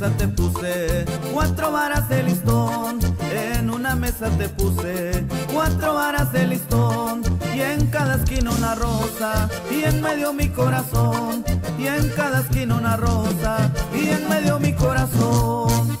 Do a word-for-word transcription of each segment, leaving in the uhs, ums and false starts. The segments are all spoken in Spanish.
mesa te puse cuatro varas de listón, en una mesa te puse cuatro varas de listón, y en cada esquina una rosa, y en medio mi corazón, y en cada esquina una rosa, y en medio mi corazón.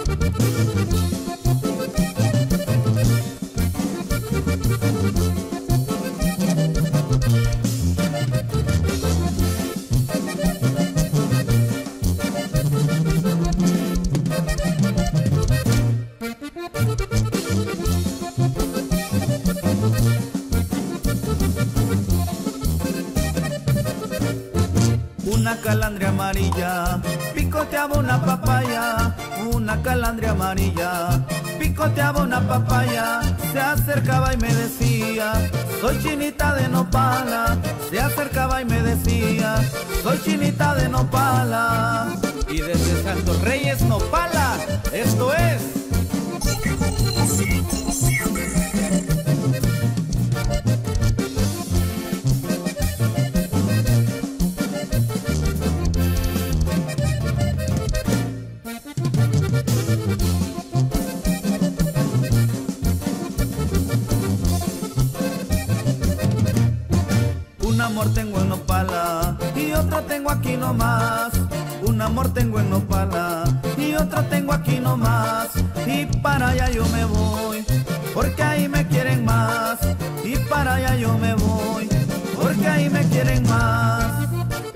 Una calandria amarilla picoteaba una papaya, una calandria amarilla picoteaba una papaya, se acercaba y me decía, soy chinita de nopala, se acercaba y me decía, soy chinita de nopala. Y desde Santos Reyes, Nopala, esto es... Un amor tengo en Nopala y otro tengo aquí nomás. Un amor tengo en Nopala y otro tengo aquí nomás. Y para allá yo me voy, porque ahí me quieren más. Y para allá yo me voy, porque ahí me quieren más.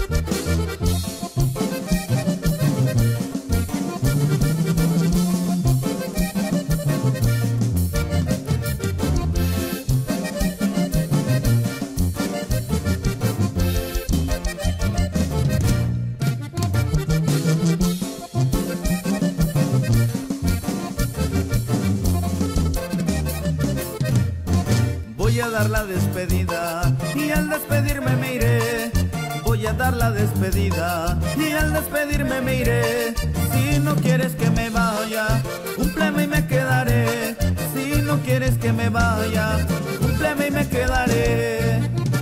Voy a dar la despedida y al despedirme me iré. Voy a dar la despedida y al despedirme me iré. Si no quieres que me vaya, cúmpleme y me quedaré. Si no quieres que me vaya, cúmpleme y me quedaré.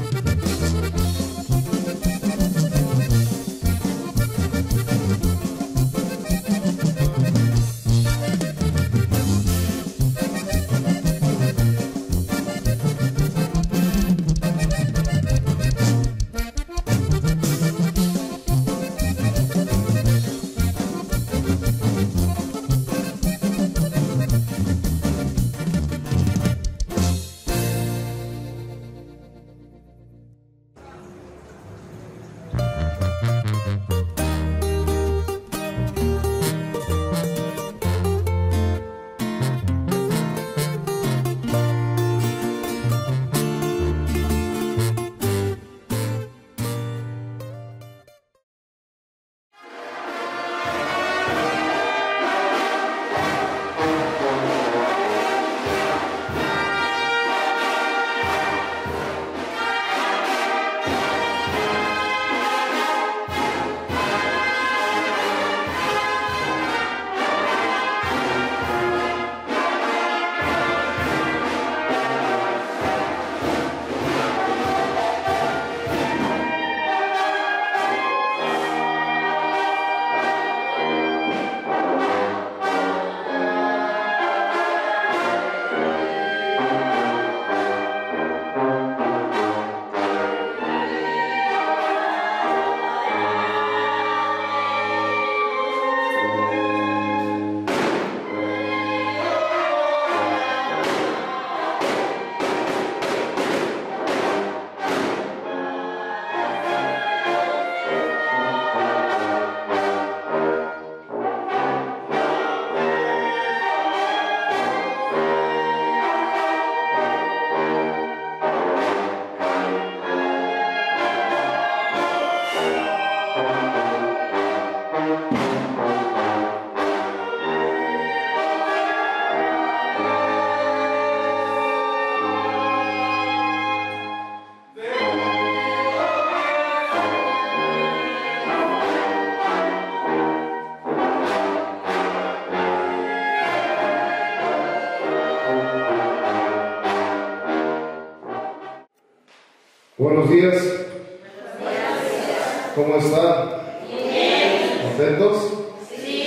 Buenos días. ¿Cómo están? Bien. ¿Contentos? Sí. Qué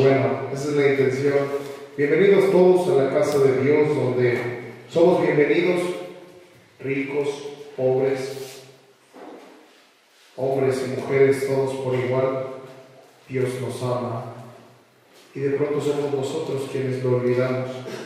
bueno, esa es la intención. Bienvenidos todos a la casa de Dios, donde somos bienvenidos, ricos, pobres, hombres y mujeres, todos por igual. Dios nos ama y de pronto somos nosotros quienes lo olvidamos.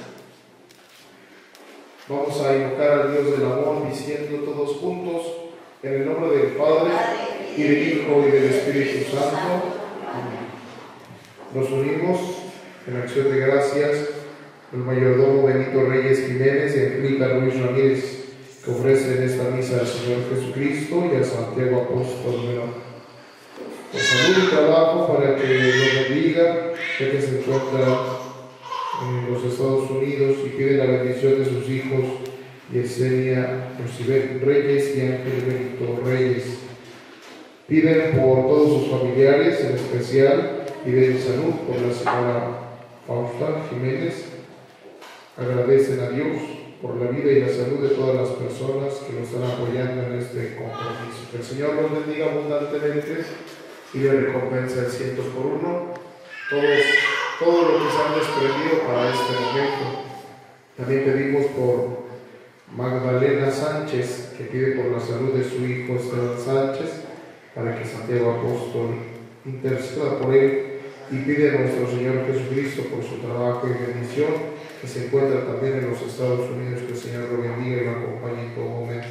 Vamos a invocar al Dios del amor diciendo todos juntos, en el nombre del Padre y del Hijo y del Espíritu Santo. Amén. Nos unimos en acción de gracias al mayordomo Benito Reyes Jiménez y a Enrique Luis Ramírez, que ofrecen esta misa al Señor Jesucristo y a Santiago Apóstol Menor. Por salud y trabajo, para que lo bendiga, ya que se encuentra en los Estados Unidos y pide la bendición de sus hijos Yesenia Rosibel Reyes y Ángel Benito Reyes. Piden por todos sus familiares, en especial piden salud por la señora Fausta Jiménez. Agradecen a Dios por la vida y la salud de todas las personas que nos están apoyando en este compromiso. Que el Señor los bendiga abundantemente y le recompensa el ciento por uno todos, todo lo que se han desprendido para este momento. También pedimos por Magdalena Sánchez, que pide por la salud de su hijo Esteban Sánchez, para que Santiago Apóstol interceda por él, y pide a nuestro Señor Jesucristo por su trabajo y bendición, que se encuentra también en los Estados Unidos, que el Señor lo bendiga y lo acompañe en todo momento.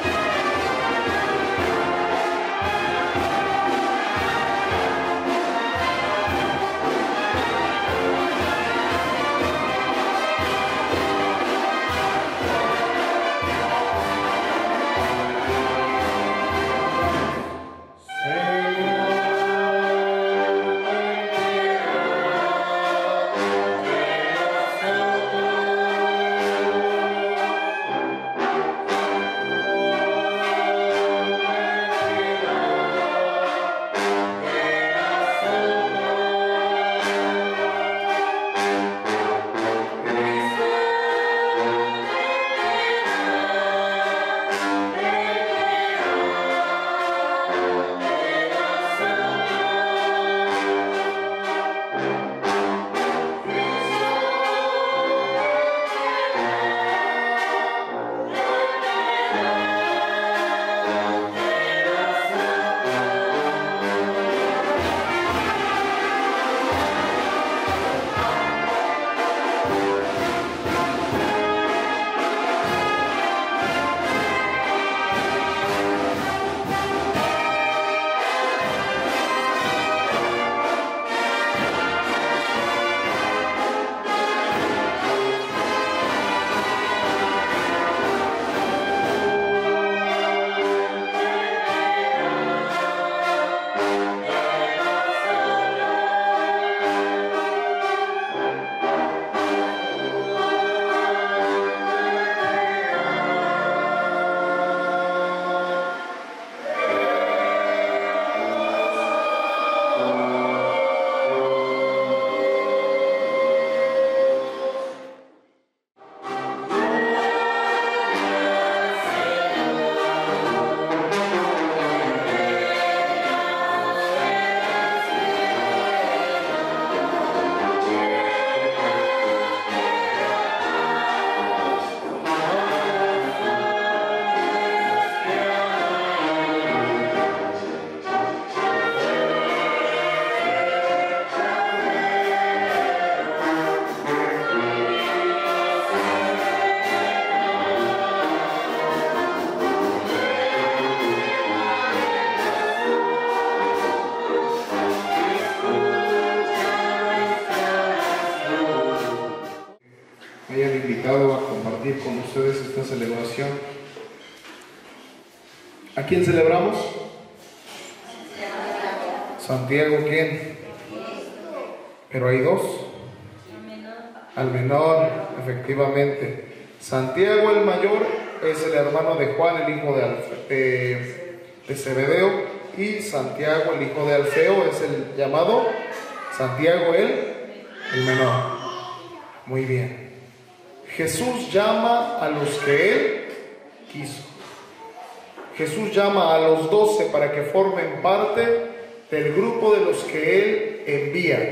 Con ustedes esta celebración. ¿A quién celebramos? Santiago, ¿quién? Pero hay dos. Al menor, efectivamente. Santiago el mayor es el hermano de Juan, el hijo de, Alfe, de, de Zebedeo, y Santiago el hijo de Alfeo es el llamado Santiago el, el menor. Muy bien. Jesús llama a los que Él quiso. Jesús llama a los doce para que formen parte del grupo de los que Él envía.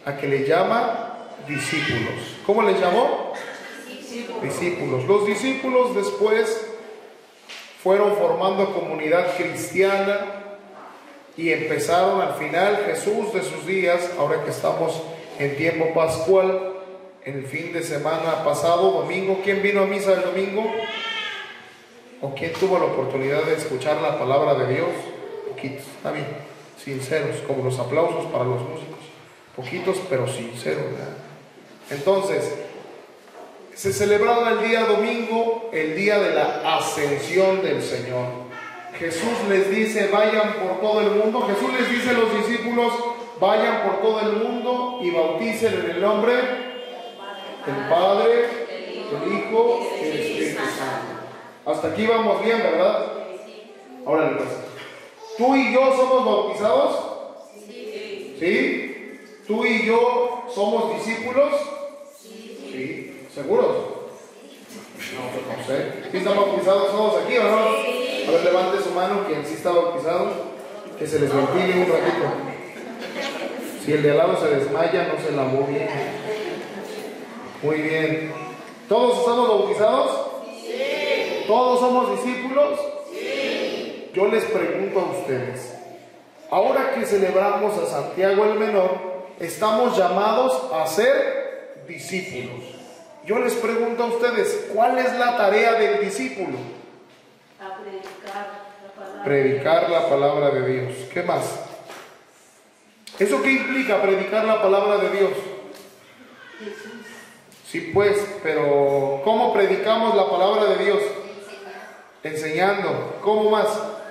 a que le llama discípulos. ¿Cómo les llamó? Discípulos. Discípulos. Los discípulos después fueron formando comunidad cristiana y empezaron al final Jesús de sus días, ahora que estamos en tiempo pascual, en el fin de semana pasado, domingo. ¿Quién vino a misa el domingo? ¿O quién tuvo la oportunidad de escuchar la palabra de Dios? Poquitos, está bien, sinceros, como los aplausos para los músicos. Poquitos, pero sinceros, ¿verdad? Entonces, se celebraba el día domingo, el día de la ascensión del Señor. Jesús les dice, vayan por todo el mundo. Jesús les dice a los discípulos, vayan por todo el mundo y bauticen en el nombre del Padre, del Hijo y del Espíritu Santo. Hasta aquí vamos bien, ¿verdad? Ahora le pasa. ¿Tú y yo somos bautizados? Sí. ¿Sí? ¿Tú y yo somos discípulos? Sí. ¿Seguros? No, no sé. ¿Sí están bautizados todos aquí o no? A ver, levante su mano quien sí está bautizado, que se les ventile un ratito. Si el de al lado se desmaya, no se lavó bien. Muy bien. ¿Todos estamos bautizados? Sí. ¿Todos somos discípulos? Sí. Yo les pregunto a ustedes, ahora que celebramos a Santiago el Menor, estamos llamados a ser discípulos. Yo les pregunto a ustedes, ¿cuál es la tarea del discípulo? A predicar la palabra. Predicar la palabra de Dios. ¿Qué más? ¿Eso qué implica, predicar la palabra de Dios? Jesús. Sí, pues, pero ¿cómo predicamos la palabra de Dios? Enseñando. ¿Cómo más?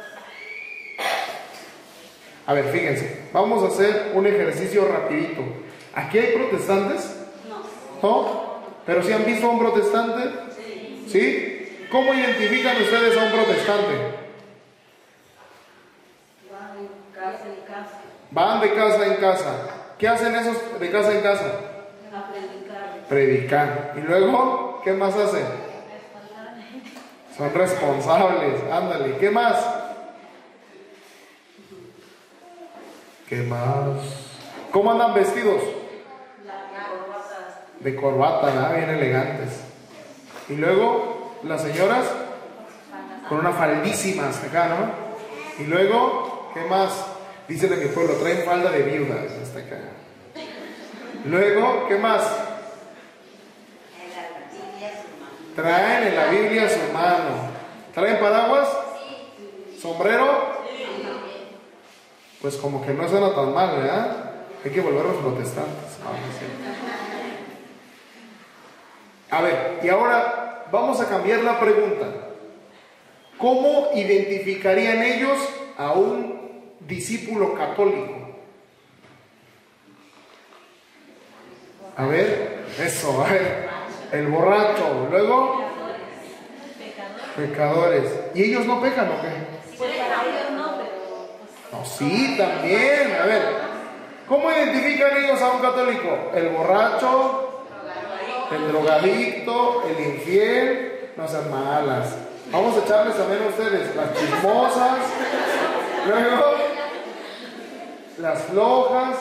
A ver, fíjense, vamos a hacer un ejercicio rapidito. ¿Aquí hay protestantes? No. ¿No? ¿Pero si han visto a un protestante? Sí. ¿Sí? ¿Cómo identifican ustedes a un protestante? Van de casa en casa. Van de casa en casa. ¿Qué hacen esos de casa en casa? A predicar. Predicar. ¿Y luego qué más hacen? Son responsables. Ándale. ¿Qué más? ¿Qué más? ¿Cómo andan vestidos? De corbata, ¿verdad? Bien elegantes. Y luego las señoras con unas faldísimas acá, ¿no? Y luego, ¿qué más? Dícele a mi pueblo, traen falda de viudas hasta acá. Luego, ¿qué más? Traen en la Biblia su mano. ¿Traen paraguas? ¿Sombrero? Pues como que no suena tan mal, ¿verdad? Hay que volverlos protestantes. A ver, y ahora vamos a cambiar la pregunta. ¿Cómo identificarían ellos a un discípulo católico? A ver, eso, a ver, el borracho, luego pecadores. ¿Y ellos no pecan o qué? Pues para ellos no, pero No, sí, también. A ver, ¿cómo identifican ellos a un católico? El borracho, el drogadicto, el infiel. No sean malas. Vamos a echarles también a ustedes las chismosas, luego las flojas,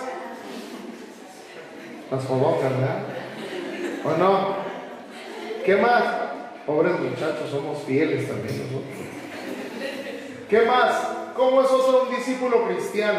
las fodotas, ¿verdad? ¿O no? ¿Qué más? Pobres muchachos, somos fieles también nosotros. ¿Qué más? ¿Cómo es otro un discípulo cristiano?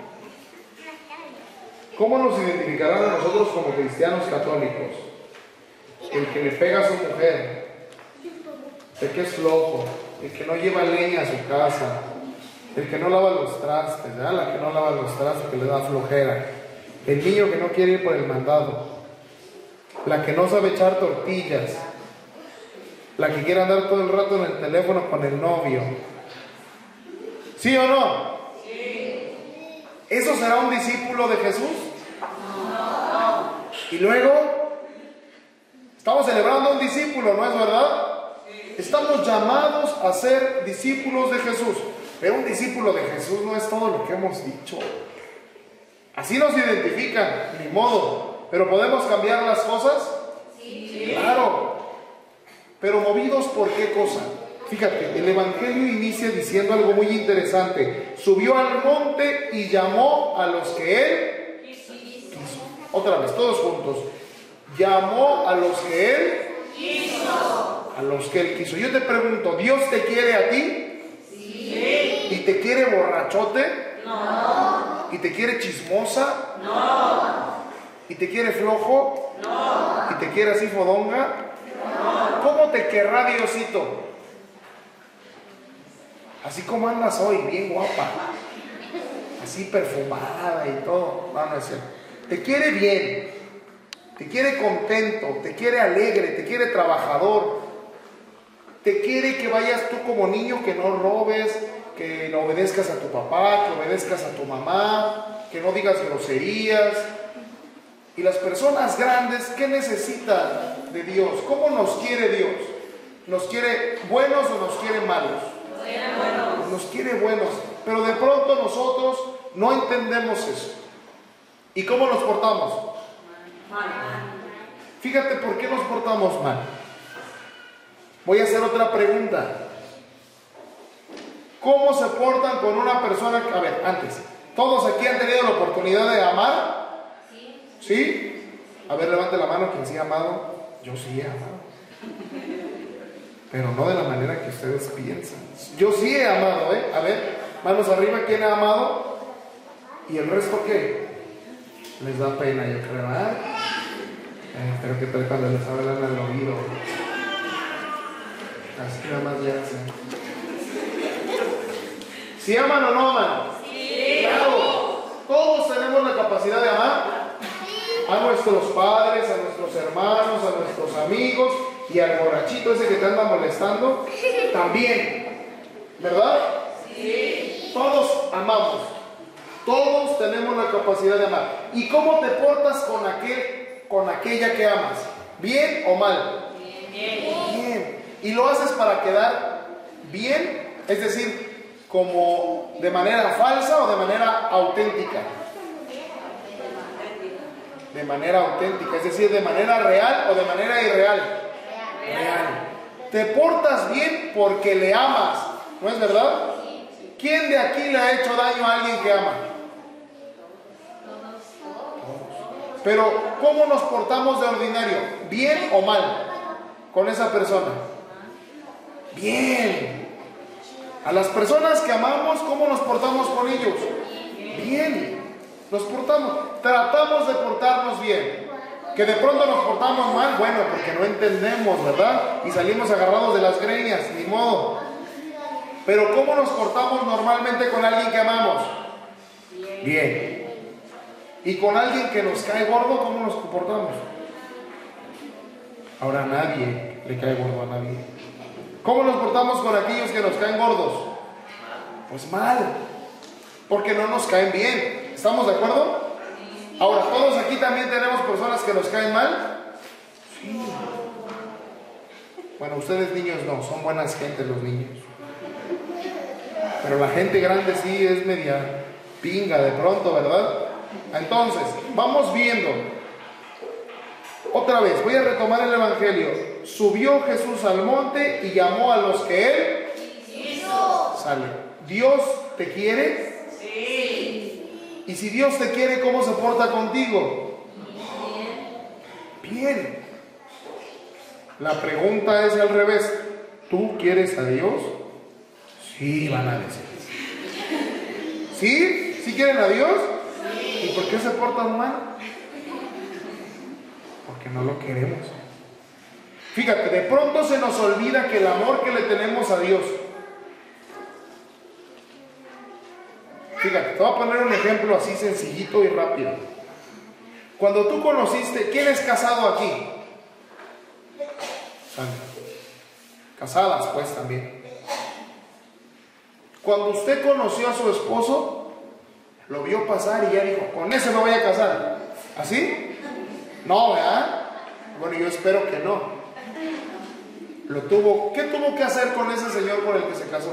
¿Cómo nos identificarán a nosotros como cristianos católicos? El que le pega a su mujer, el que es flojo, el que no lleva leña a su casa, el que no lava los trastes, ¿verdad? La que no lava los trastes, que le da flojera, el niño que no quiere ir por el mandado, la que no sabe echar tortillas, la que quiere andar todo el rato en el teléfono con el novio. ¿Sí o no? Sí. ¿Eso será un discípulo de Jesús? No. Y luego, estamos celebrando a un discípulo, ¿no es verdad? Sí. Estamos llamados a ser discípulos de Jesús. Pero un discípulo de Jesús no es todo lo que hemos dicho. Así nos identifican, ni modo. ¿Pero podemos cambiar las cosas? Sí. Claro. Pero movidos por qué cosa. Fíjate, el Evangelio inicia diciendo algo muy interesante. Subió al monte y llamó a los que él quiso. Otra vez, todos juntos. Llamó a los que Él quiso. A los que Él quiso. Yo te pregunto, ¿Dios te quiere a ti? Sí. ¿Y te quiere borrachote? No. ¿Y te quiere chismosa? No. ¿Y te quiere flojo? No. ¿Y te quiere así fodonga? No. ¿Cómo te querrá Diosito? Así como andas hoy, bien guapa, así perfumada y todo. No, no es cierto. Te quiere bien, te quiere contento, te quiere alegre, te quiere trabajador, te quiere que vayas tú como niño, que no robes, que no obedezcas a tu papá, que obedezcas a tu mamá, que no digas groserías. Y las personas grandes, ¿qué necesitan de Dios? ¿Cómo nos quiere Dios? ¿Nos quiere buenos o nos quiere malos? Nos quiere buenos, pero de pronto nosotros no entendemos eso. ¿Y cómo nos portamos? Mal. Fíjate por qué nos portamos mal. Voy a hacer otra pregunta. ¿Cómo se portan con una persona? A ver, antes, ¿todos aquí han tenido la oportunidad de amar? Sí. ¿Sí? A ver, levante la mano quien sí ha amado. Yo sí he amado, pero no de la manera que ustedes piensan. Yo sí he amado, ¿eh? A ver, manos arriba, ¿quién ha amado? ¿Y el resto qué? Les da pena, yo creo, ¿eh? eh pero que tal cuando les hablan al oído. Así nada más ya hacen. ¿Sí aman o no aman? Sí. Claro. Todos tenemos la capacidad de amar. A nuestros padres, a nuestros hermanos, a nuestros amigos. Y al borrachito ese que te anda molestando, también, ¿verdad? Sí. Todos amamos, todos tenemos la capacidad de amar. ¿Y cómo te portas con aquel, con aquella que amas? ¿Bien o mal? Bien. Bien. ¿Y lo haces para quedar bien? Es decir, como de manera falsa o de manera auténtica. De manera auténtica, es decir, de manera real o de manera irreal. Real. Te portas bien porque le amas, ¿no es verdad? ¿Quién de aquí le ha hecho daño a alguien que ama? Pero ¿cómo nos portamos de ordinario? ¿Bien o mal con esa persona? Bien. A las personas que amamos, ¿cómo nos portamos con ellos? Bien. Nos portamos, tratamos de portarnos bien. Que de pronto nos portamos mal, bueno, porque no entendemos, ¿verdad? Y salimos agarrados de las greñas, ni modo. Pero ¿cómo nos portamos normalmente con alguien que amamos? Bien. Y con alguien que nos cae gordo, ¿cómo nos comportamos? Ahora a nadie le cae gordo a nadie. ¿Cómo nos portamos con aquellos que nos caen gordos? Pues mal, porque no nos caen bien. ¿Estamos de acuerdo? Ahora, ¿todos aquí también tenemos personas que nos caen mal? Sí. Bueno, ustedes niños no, son buenas gentes los niños. Pero la gente grande sí es media pinga de pronto, ¿verdad? Entonces, vamos viendo. Otra vez, voy a retomar el Evangelio. Subió Jesús al monte y llamó a los que Él quiso. Sale. ¿Dios te quiere? Sí. Y si Dios te quiere, ¿cómo se porta contigo? Bien. Bien. La pregunta es al revés. ¿Tú quieres a Dios? Sí, van a decir. ¿Sí? ¿Sí quieren a Dios? ¿Y por qué se portan mal? Porque no lo queremos. Fíjate, de pronto se nos olvida que el amor que le tenemos a Dios. Fíjate, te voy a poner un ejemplo así sencillito y rápido. Cuando tú conociste, ¿quién es casado aquí? Casadas, pues, también. Cuando usted conoció a su esposo, lo vio pasar y ya dijo, con ese me voy a casar. ¿Así? No, ¿verdad? Bueno, yo espero que no. Lo tuvo, ¿qué tuvo que hacer con ese señor con el que se casó?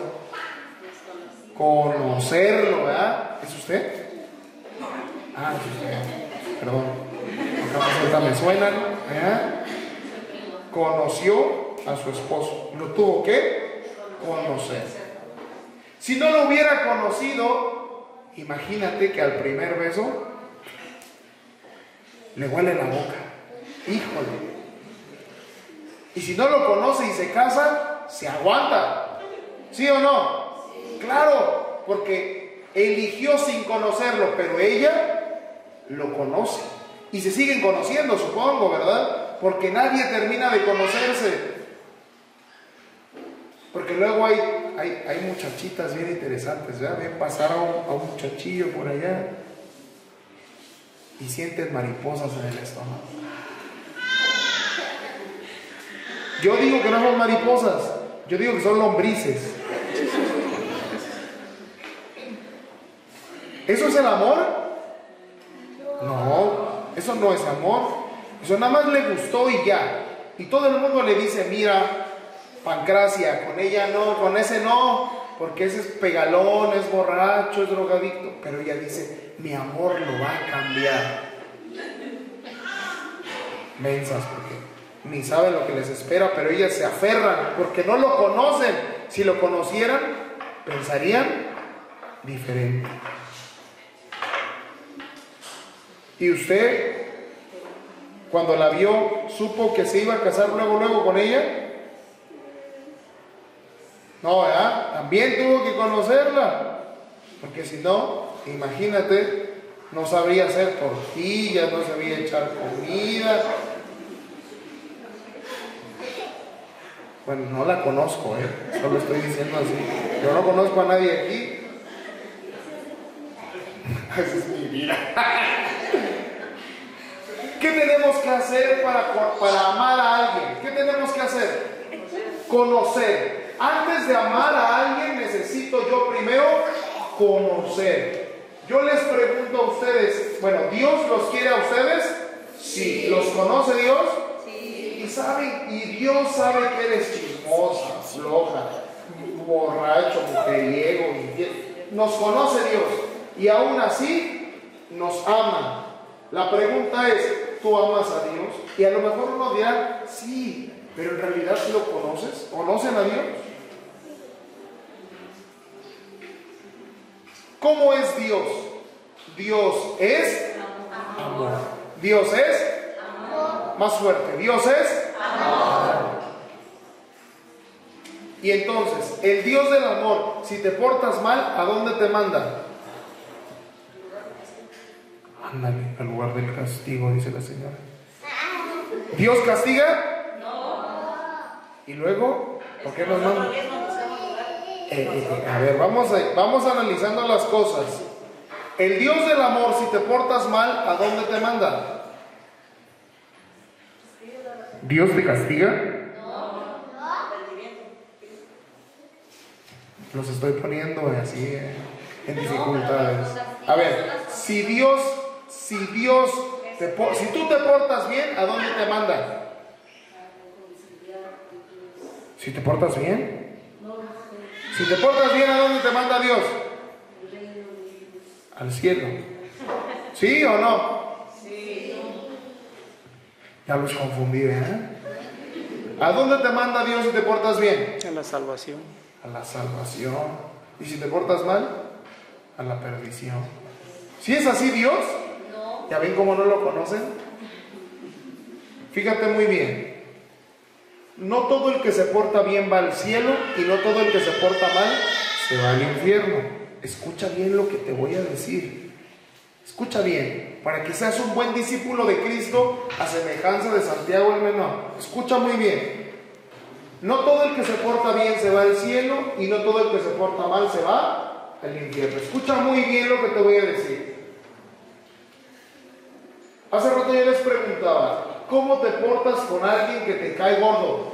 Conocerlo, ¿verdad? ¿Es usted? Ah, es usted. Perdón. Acá me suenan, ¿verdad? Conoció a su esposo. Lo tuvo que conocer. Si no lo hubiera conocido, imagínate que al primer beso le huele la boca. Híjole. Y si no lo conoce y se casa, se aguanta. ¿Sí o no? Sí. Claro, porque eligió sin conocerlo, pero ella lo conoce. Y se siguen conociendo, supongo, ¿verdad? Porque nadie termina de conocerse. Porque luego hay, hay, hay muchachitas bien interesantes, ¿verdad? Ven pasar a un, a un muchachillo por allá y sienten mariposas en el estómago. Yo digo que no son mariposas, yo digo que son lombrices. ¿Eso es el amor? No, eso no es amor. Eso nada más le gustó y ya. Y todo el mundo le dice, mira, Pancracia, con ella no, con ese no, porque ese es pegalón, es borracho, es drogadicto. Pero ella dice, mi amor lo va a cambiar. Mensas, porque ni saben lo que les espera, pero ellas se aferran porque no lo conocen. Si lo conocieran, pensarían diferente. Y usted, cuando la vio, supo que se iba a casar luego, luego con ella. No, ¿verdad? También tuvo que conocerla, porque si no, imagínate, no sabría hacer tortillas, no sabía echar comida. Bueno, no la conozco, ¿eh? Solo estoy diciendo así. Yo no conozco a nadie aquí. Esa es mi vida. ¿Qué tenemos que hacer para, para amar a alguien? ¿Qué tenemos que hacer? Conocer. Antes de amar a alguien necesito yo primero conocer. Yo les pregunto a ustedes, bueno, ¿Dios los quiere a ustedes? Sí. ¿Los conoce Dios? Sí. Y saben, y Dios sabe que eres chismosa, floja, borracho, mujeriego. Nos conoce Dios y aún así nos ama. La pregunta es, ¿tú amas a Dios? Y a lo mejor uno dirá, sí, pero en realidad ¿sí lo conoces? ¿Conocen a Dios? ¿Cómo es Dios? Dios es amor. Dios es amor. Más fuerte. Dios es amor. Y entonces, el Dios del amor, si te portas mal, ¿a dónde te manda? Ándale, al lugar del castigo, dice la señora. ¿Dios castiga? No. ¿Y luego? ¿Por qué nos manda? Eh, eh, a ver, vamos, a, vamos analizando las cosas. El Dios del amor, si te portas mal, ¿a dónde te manda? ¿Dios te castiga? Los estoy poniendo así eh, en dificultades. A ver, si Dios, si Dios, te, si tú te portas bien, ¿a dónde te manda? Si te portas bien. Si te portas bien, ¿a dónde te manda Dios? Al cielo. ¿Sí o no? Sí. Ya los confundí, ¿eh? ¿A dónde te manda Dios si te portas bien? A la salvación. A la salvación. ¿Y si te portas mal? A la perdición. ¿Sí es así Dios? No. ¿Ya ven cómo no lo conocen? Fíjate muy bien. No todo el que se porta bien va al cielo y no todo el que se porta mal se va al infierno. Escucha bien lo que te voy a decir. Escucha bien, para que seas un buen discípulo de Cristo a semejanza de Santiago el Menor. Escucha muy bien. No todo el que se porta bien se va al cielo y no todo el que se porta mal se va al infierno. Escucha muy bien lo que te voy a decir. Hace rato yo les preguntaba, ¿cómo te portas con alguien que te cae gordo?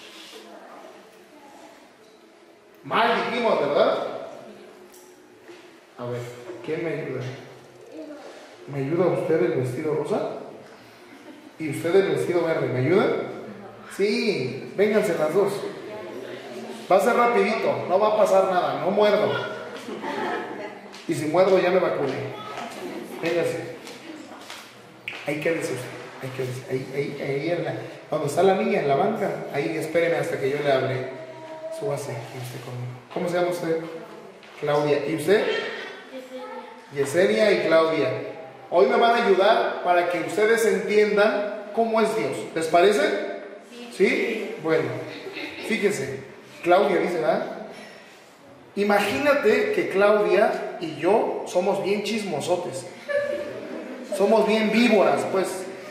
Mal dijimos, ¿verdad? A ver, ¿quién me ayuda? ¿Me ayuda usted el vestido rosa? ¿Y usted el vestido verde? ¿Me ayuda? Sí, vénganse las dos. Va a ser rapidito, no va a pasar nada, no muerdo. Y si muerdo ya me vacuné. Véngase. Ahí quédese usted. Ahí quédese. Ahí, ahí, ahí en la, cuando está la niña en la banca, ahí espéreme hasta que yo le hable. Súbase aquí usted conmigo. ¿Cómo se llama usted? Claudia. ¿Y usted? Yesenia y Claudia. hoy me van a ayudar para que ustedes entiendan cómo es Dios. ¿Les parece? ¿Sí? Bueno, fíjense, Claudia dice, ¿verdad? Imagínate que Claudia y yo somos bien chismosotes. Somos bien víboras, pues.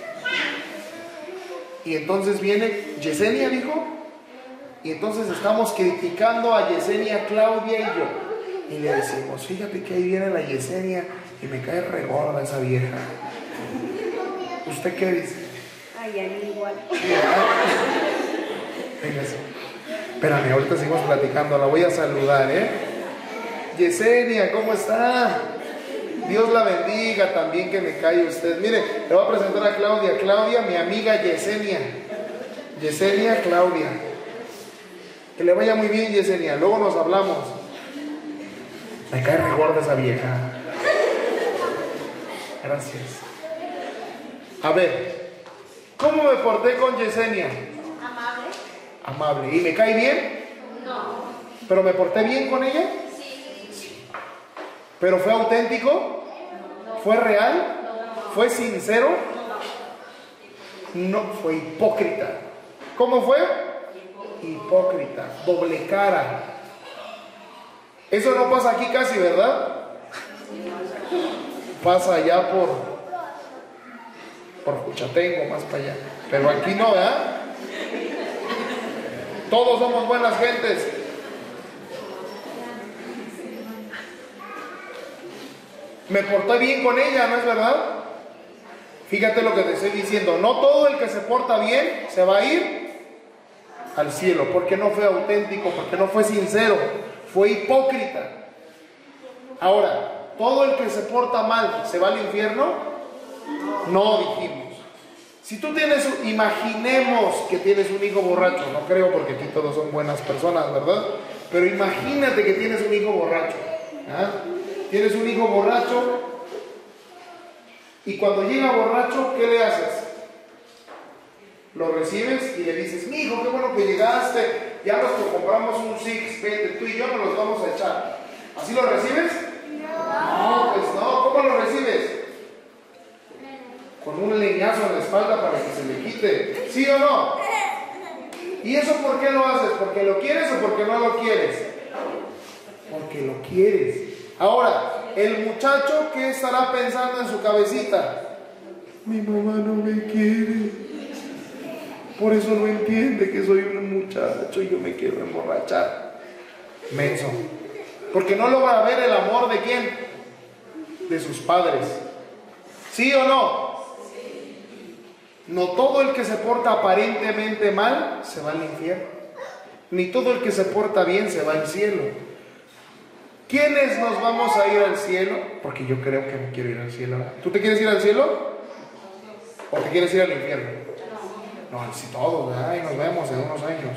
Y entonces viene Yesenia, dijo, y entonces estamos criticando a Yesenia, Claudia y yo. Y le decimos, fíjate que ahí viene la Yesenia y me cae re gorda esa vieja. ¿Usted qué dice? Ay, a mí igual. Venga, espérame, ahorita seguimos platicando, la voy a saludar, ¿eh? Yesenia, ¿cómo está? Dios la bendiga, también que me cae usted. Mire, le voy a presentar a Claudia. Claudia, mi amiga Yesenia. Yesenia, Claudia. Que le vaya muy bien, Yesenia. Luego nos hablamos. Me cae re gorda esa vieja. Gracias. A ver, ¿cómo me porté con Yesenia? Amable. Amable. ¿Y me cae bien? No. ¿Pero me porté bien con ella? Sí. ¿Pero fue auténtico? ¿Fue real? ¿Fue sincero? No, fue hipócrita. ¿Cómo fue? Hipócrita, doble cara. Eso no pasa aquí casi, ¿verdad? Pasa allá por por Juchatengo, más para allá. Pero aquí no, ¿verdad? Todos somos buenas gentes. Me porté bien con ella, ¿no es verdad? Fíjate lo que te estoy diciendo. No todo el que se porta bien se va a ir al cielo, porque no fue auténtico, porque no fue sincero, fue hipócrita. Ahora, ¿todo el que se porta mal se va al infierno? No, dijimos. Si tú tienes, imaginemos que tienes un hijo borracho, no creo porque aquí todos son buenas personas, ¿verdad? Pero imagínate que tienes un hijo borracho, ¿ah? Tienes un hijo borracho y cuando llega borracho, ¿qué le haces? Lo recibes y le dices, mi hijo, qué bueno que llegaste, ya nos compramos un six, vente, tú y yo nos los vamos a echar. ¿Así lo recibes? No, pues no, ¿cómo lo recibes? Con un leñazo en la espalda para que se le quite, ¿sí o no? ¿Y eso por qué lo haces? ¿Porque lo quieres o porque no lo quieres? Porque lo quieres. Ahora, el muchacho, ¿qué estará pensando en su cabecita? Mi mamá no me quiere. Por eso no entiende que soy un muchacho y yo me quiero emborrachar. Menso. Porque no logra ver el amor de quién? De sus padres. ¿Sí o no? No todo el que se porta aparentemente mal se va al infierno. Ni todo el que se porta bien se va al cielo. ¿Quiénes nos vamos a ir al cielo? Porque yo creo que me quiero ir al cielo. ¿Tú te quieres ir al cielo? ¿O te quieres ir al infierno? No, sí, todos, ¿verdad? Y nos vemos en unos años.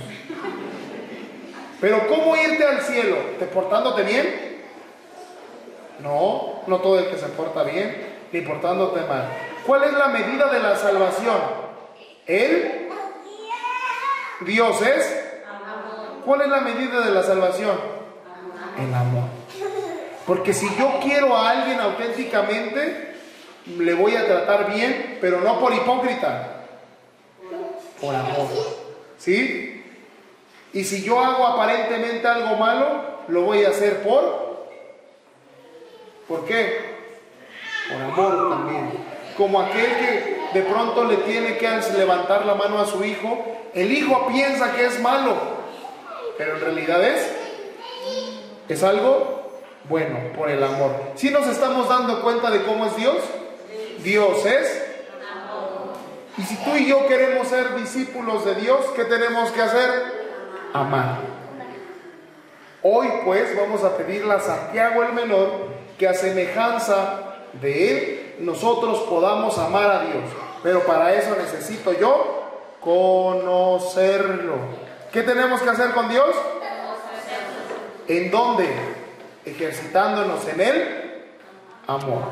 Pero ¿cómo irte al cielo? ¿Te portándote bien? No, no todo el que se porta bien, ni portándote mal. ¿Cuál es la medida de la salvación? ¿Él? ¿Dios es? ¿Cuál es la medida de la salvación? El amor. Porque si yo quiero a alguien auténticamente, le voy a tratar bien, pero no por hipócrita, por amor. ¿Sí? Y si yo hago aparentemente algo malo, lo voy a hacer por... ¿Por qué? Por amor también. Como aquel que de pronto le tiene que levantar la mano a su hijo, el hijo piensa que es malo, pero en realidad es, es algo bueno, por el amor. ¿Sí nos estamos dando cuenta de cómo es Dios? Dios es amor. Y si tú y yo queremos ser discípulos de Dios, ¿qué tenemos que hacer? Amar. Hoy pues vamos a pedirle a Santiago el Menor que a semejanza de él nosotros podamos amar a Dios. Pero para eso necesito yo conocerlo. ¿Qué tenemos que hacer con Dios? ¿En dónde? Ejercitándonos en el amor.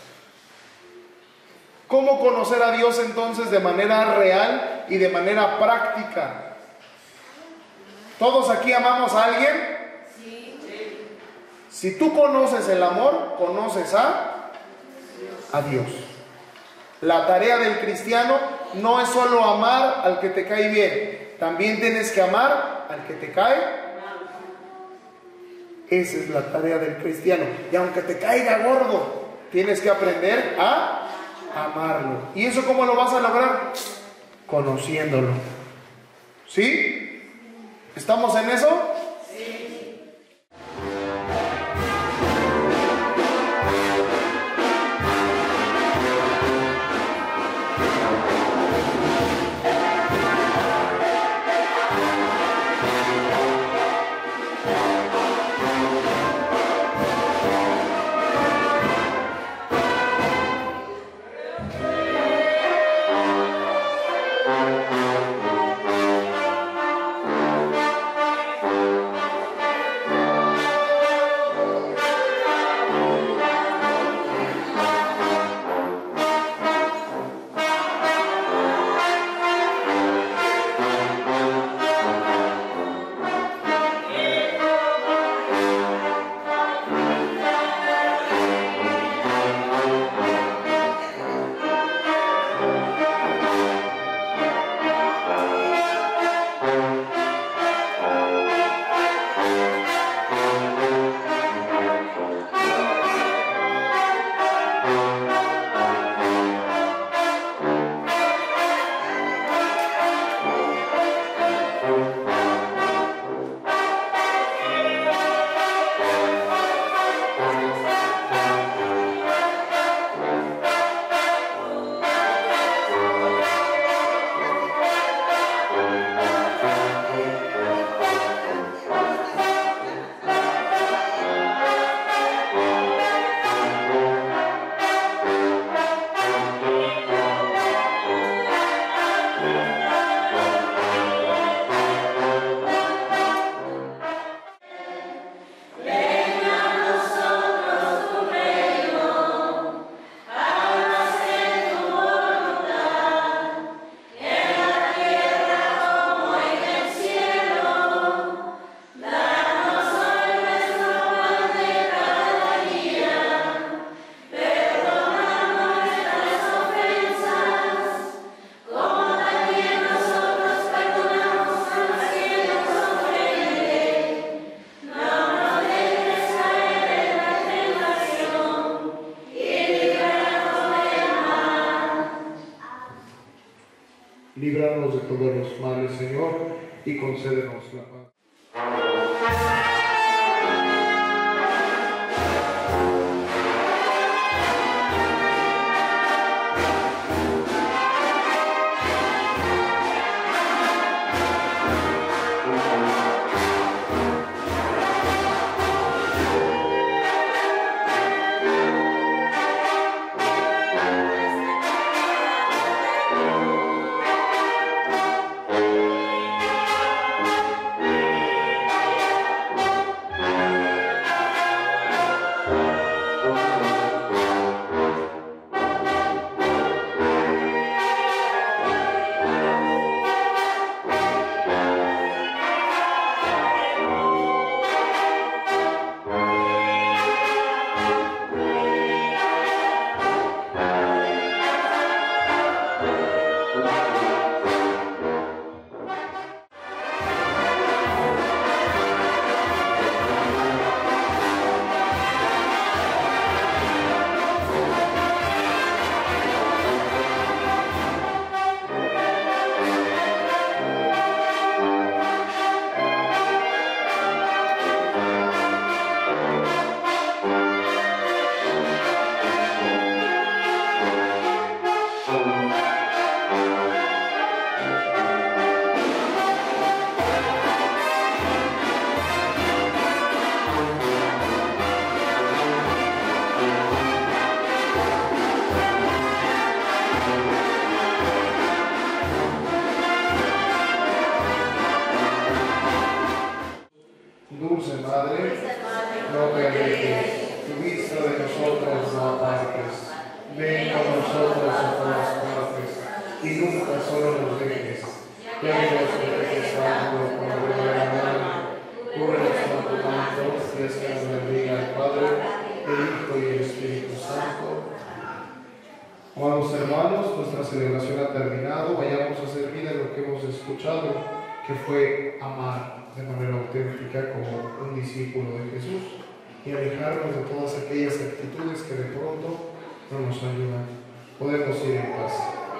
¿Cómo conocer a Dios entonces de manera real y de manera práctica? ¿Todos aquí amamos a alguien? Sí. Si tú conoces el amor, conoces a a Dios. La tarea del cristiano no es solo amar al que te cae bien, también tienes que amar al que te cae. Esa es la tarea del cristiano. Y aunque te caiga gordo, tienes que aprender a amarlo. ¿Y eso cómo lo vas a lograr? Conociéndolo. ¿Sí? ¿Estamos en eso? Líbranos de todos los males, Señor, y concédenos la paz. Dulce Madre, no te alejes, tu vista de nosotros no apartes. Ven con nosotros a todas partes, y nunca solo nos dejes. Ya que nos mereces tanto como de la mano, cúbrenos con tu manto, y es que nos bendiga el Padre, el Hijo y el Espíritu Santo. Amados hermanos, nuestra celebración ha terminado. Vayamos a servir en lo que hemos escuchado, que fue amar de manera auténtica como un discípulo de Jesús y alejarnos de todas aquellas actitudes que de pronto no nos ayudan. Podemos ir en paz.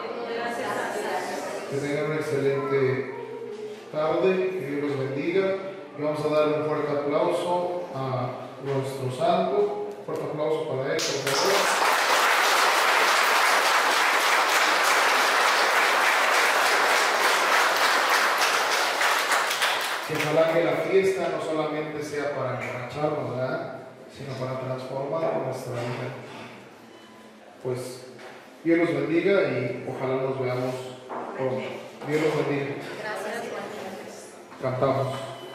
Que tengan una excelente tarde, que Dios los bendiga. Y vamos a dar un fuerte aplauso a nuestro santo. Un fuerte aplauso para él, por favor. Que ojalá que la fiesta no solamente sea para emborracharnos, ¿verdad?, sino para transformar nuestra vida. Pues Dios los bendiga y ojalá nos veamos pronto. Dios los bendiga. Gracias. Cantamos.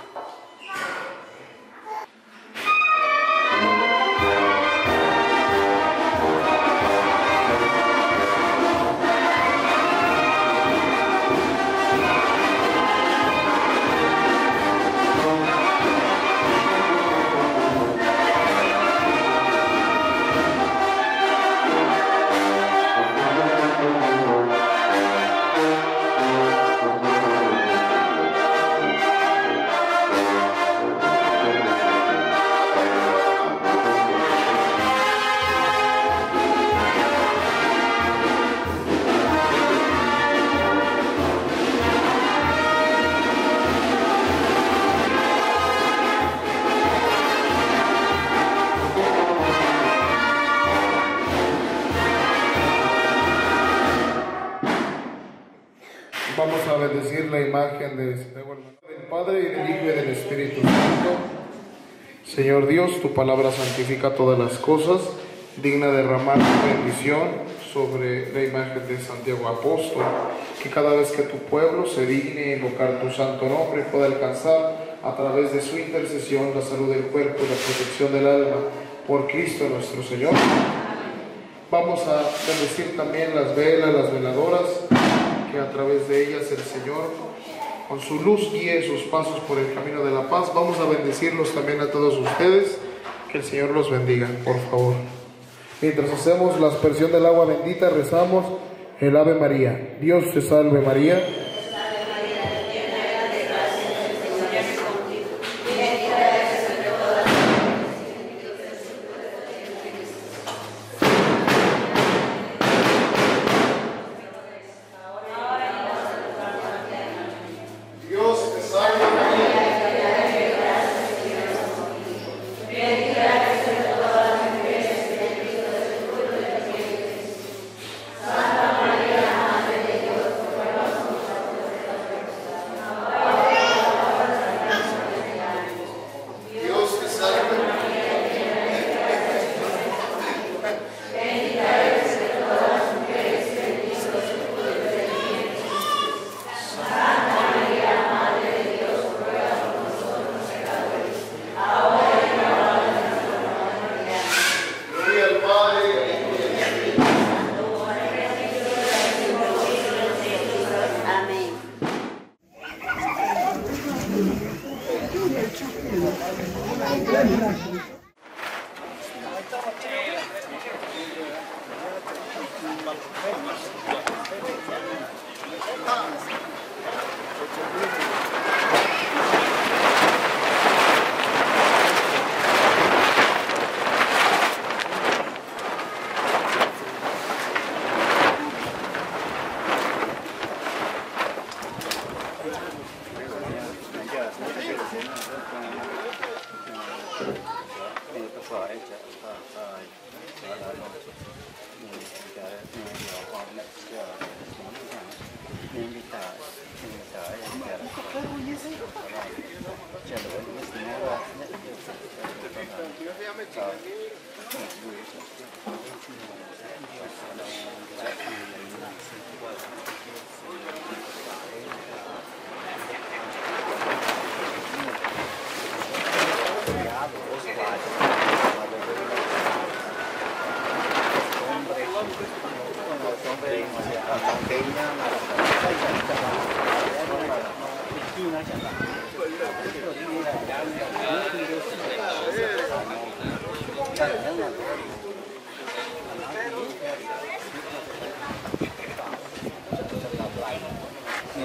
Vamos a bendecir la imagen de del Padre y del Hijo y del Espíritu Santo. Señor Dios, tu palabra santifica todas las cosas, digna de derramar tu bendición sobre la imagen de Santiago Apóstol, que cada vez que tu pueblo se digne invocar tu santo nombre pueda alcanzar a través de su intercesión la salud del cuerpo y la protección del alma, por Cristo nuestro Señor. Vamos a bendecir también las velas, las veladoras, que a través de ellas el Señor con su luz guíe sus pasos por el camino de la paz. Vamos a bendecirlos también a todos ustedes. Que el Señor los bendiga, por favor. Mientras hacemos la aspersión del agua bendita, rezamos el Ave María. Dios te salve María.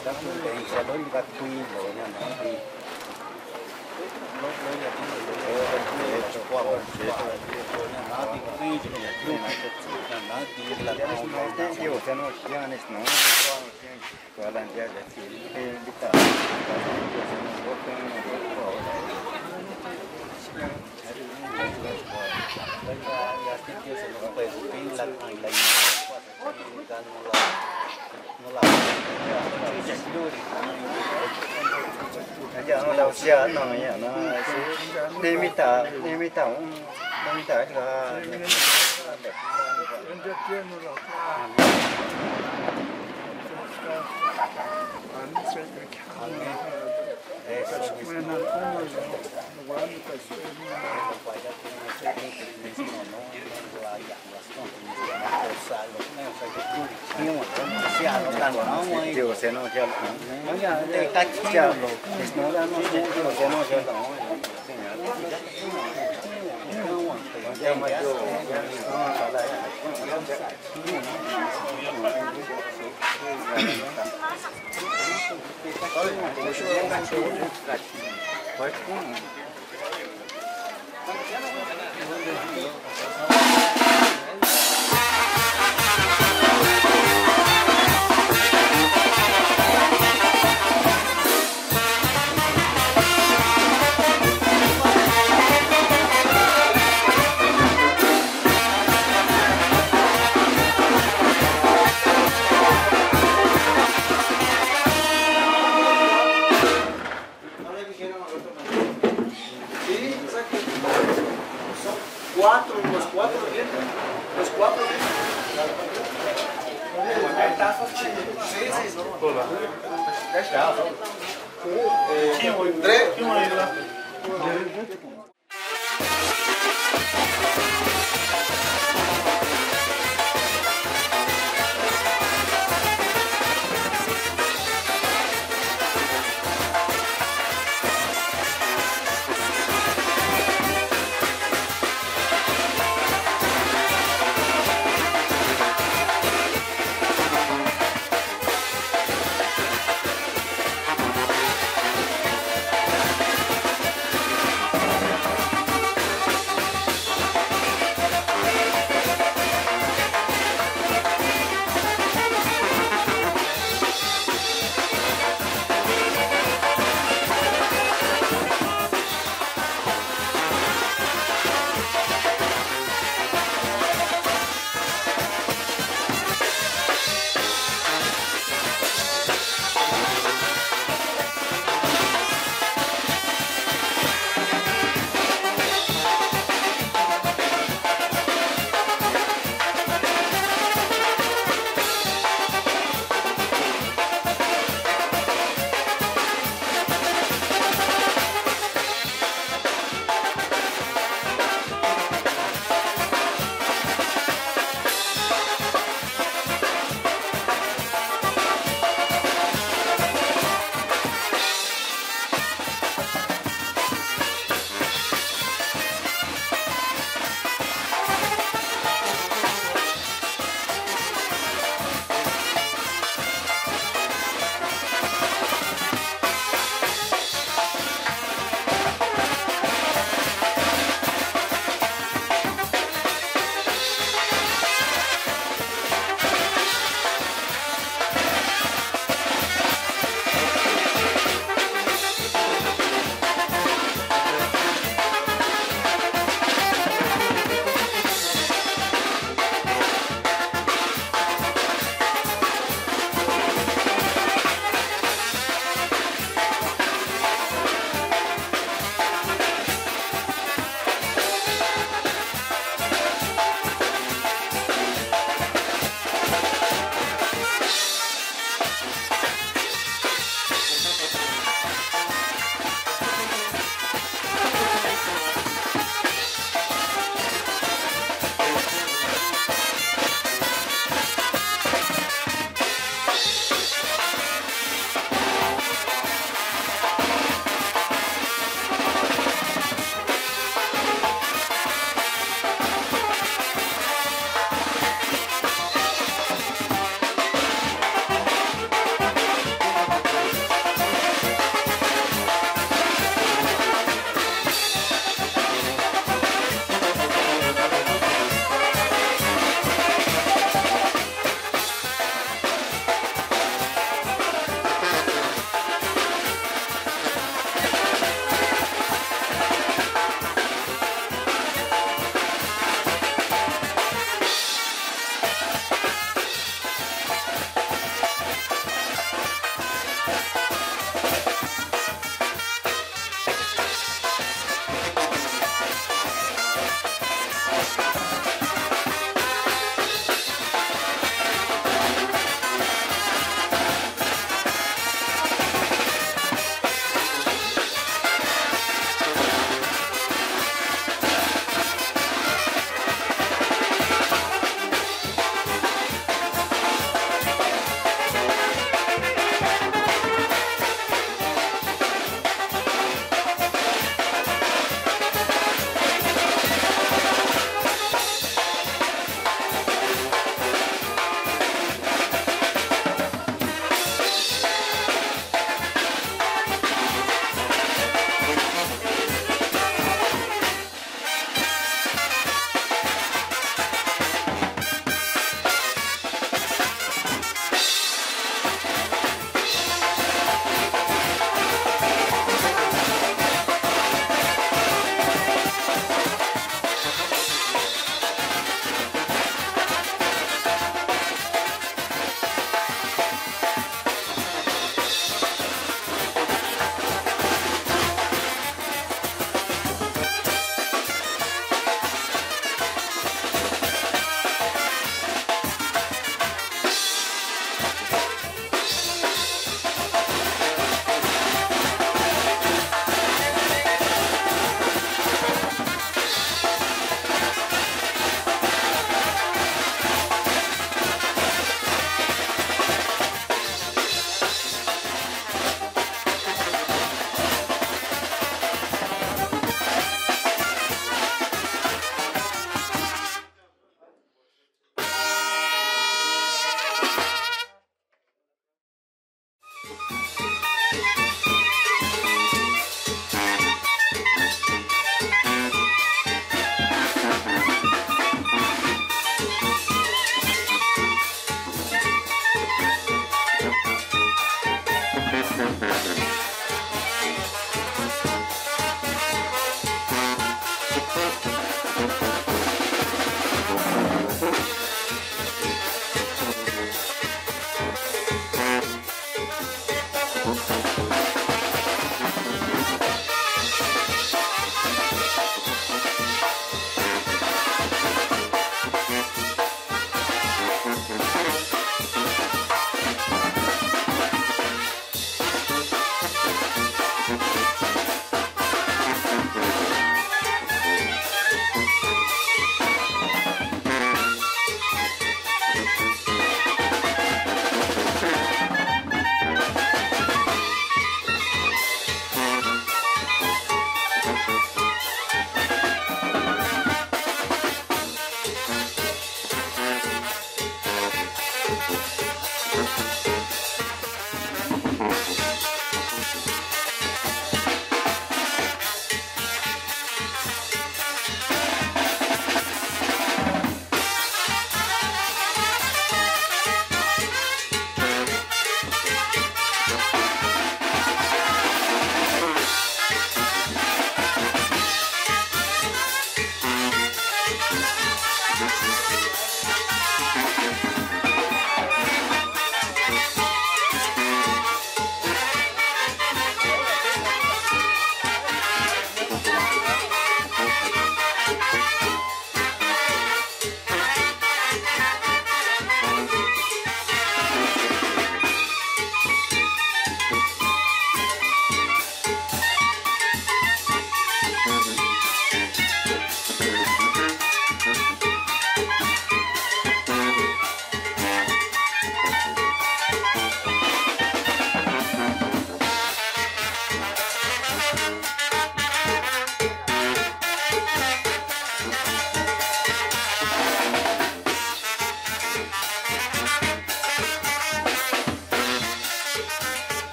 các cái xe đối các quy lỗi là nó đi lỗi lỗi là cái lỗi để cho qua qua nó đi cái quy cho nên luôn nó đi là nó cái điều cho nó cái này nó qua là cái cái cái cái ta giờ nó đâu xe nó này nó đi mi ta đi mi ta đi mi ta cái điều xe nó cho nó nhà để cách cho nó ra nó điều xe nó cho nó nhưng mà điều nó phải lại Cuatro, los cuatro vientos, los cuatro vientos. Sí, sí. Tres.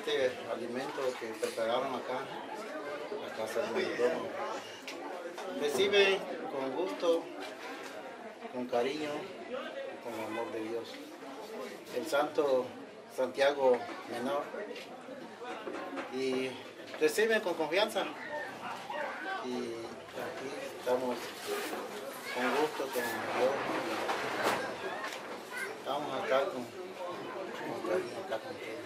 este alimento que prepararon acá, la casa de mayordomo. Recibe con gusto, con cariño y con amor de Dios. El santo Santiago Menor. Y reciben con confianza. Y aquí estamos con gusto, con Dios. Estamos acá con, con cariño, acá con todos.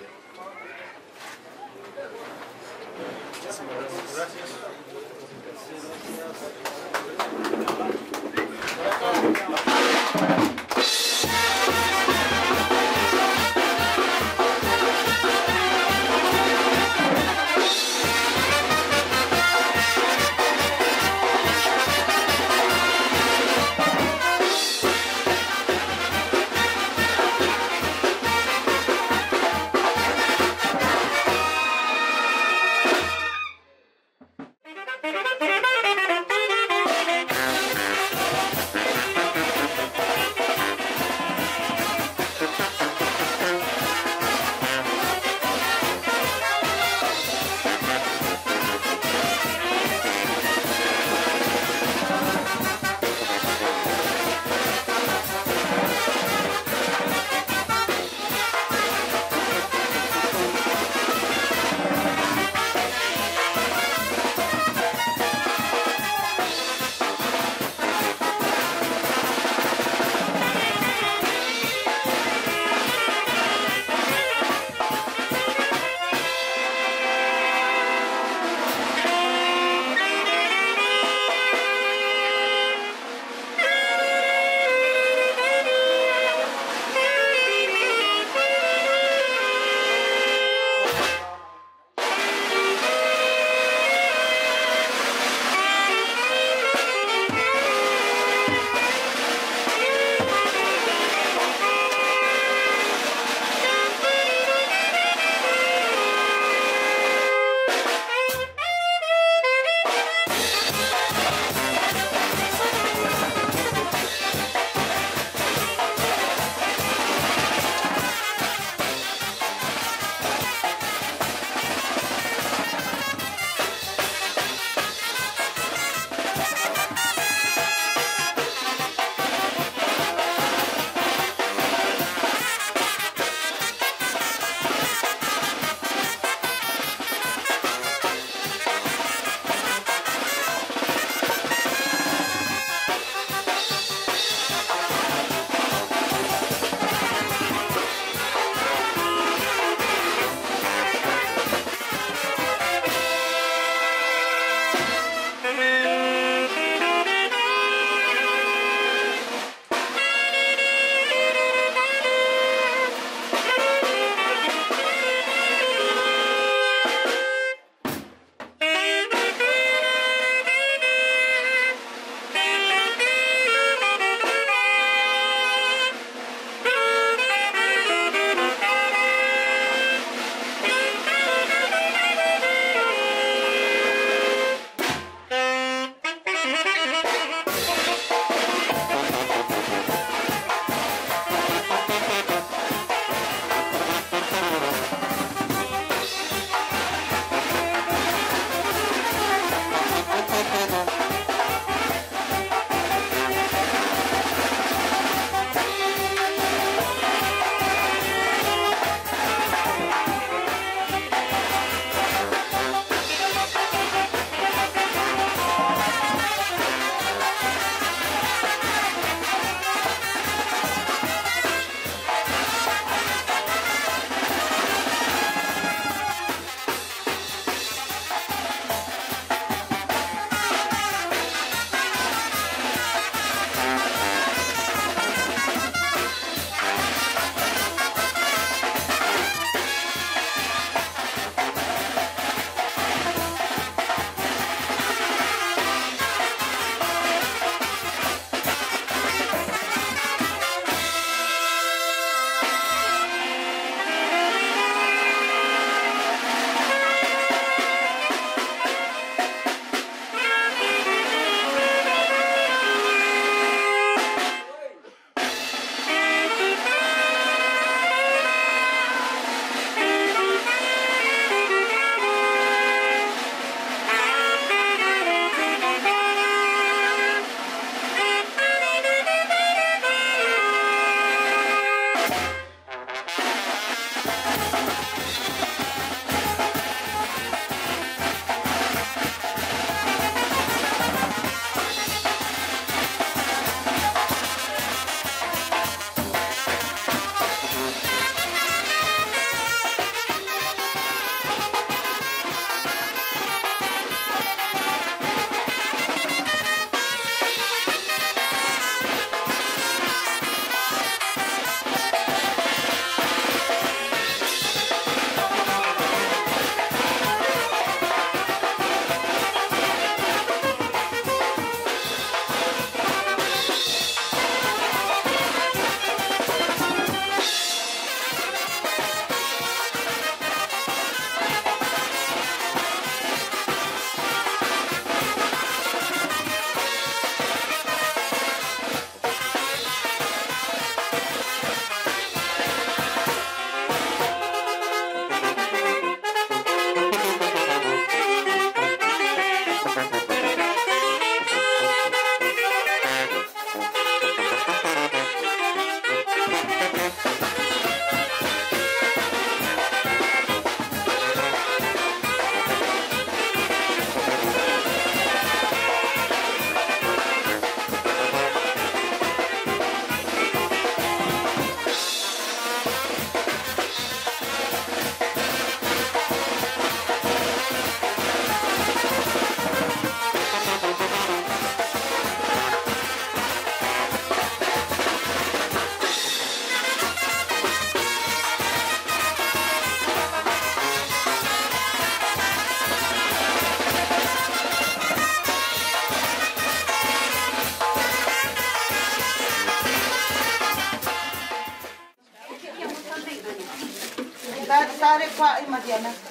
anh mà tiền này.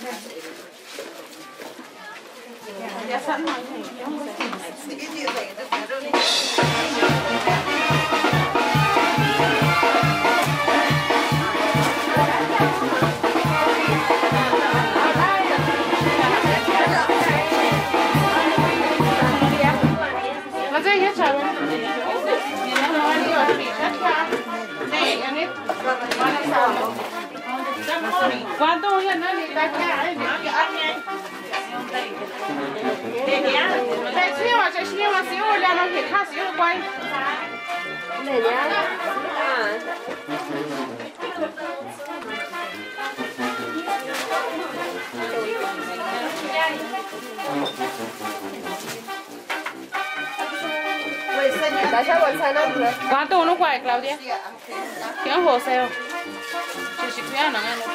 Ya sẵn rồi. Cái gì vậy? Nó đi. ¿Cuánto ya no le da que在吃我这吃我吃我两个给看谁有关。哪年啊？ ¿Cuánto uno cuál, Claudia? ¿Quién es José? Si si cuidan, no me lo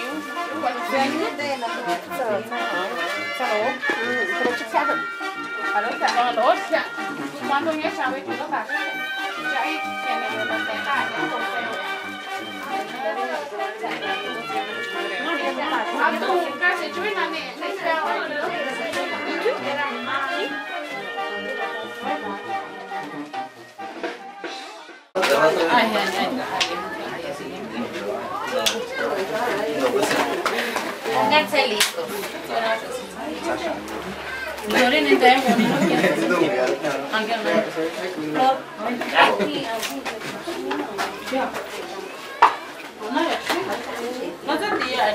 dio. ¿Cuánto me sabe que lo está? Ya ahí tiene los detalles. ¿Cuánto casi chuina ni ni Ay, ay, ay. Pónganse listos. Lloren en el Aunque no. No te días.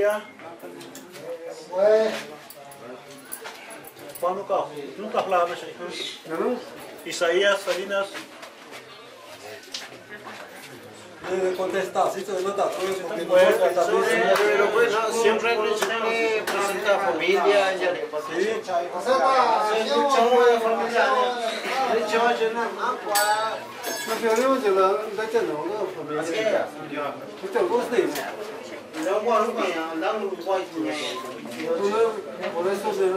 María. Juan nunca, nunca hablaba Isaías, Salinas. Debe contestar, si se nota todo eso. Pero bueno, siempre presenta familia. Por eso se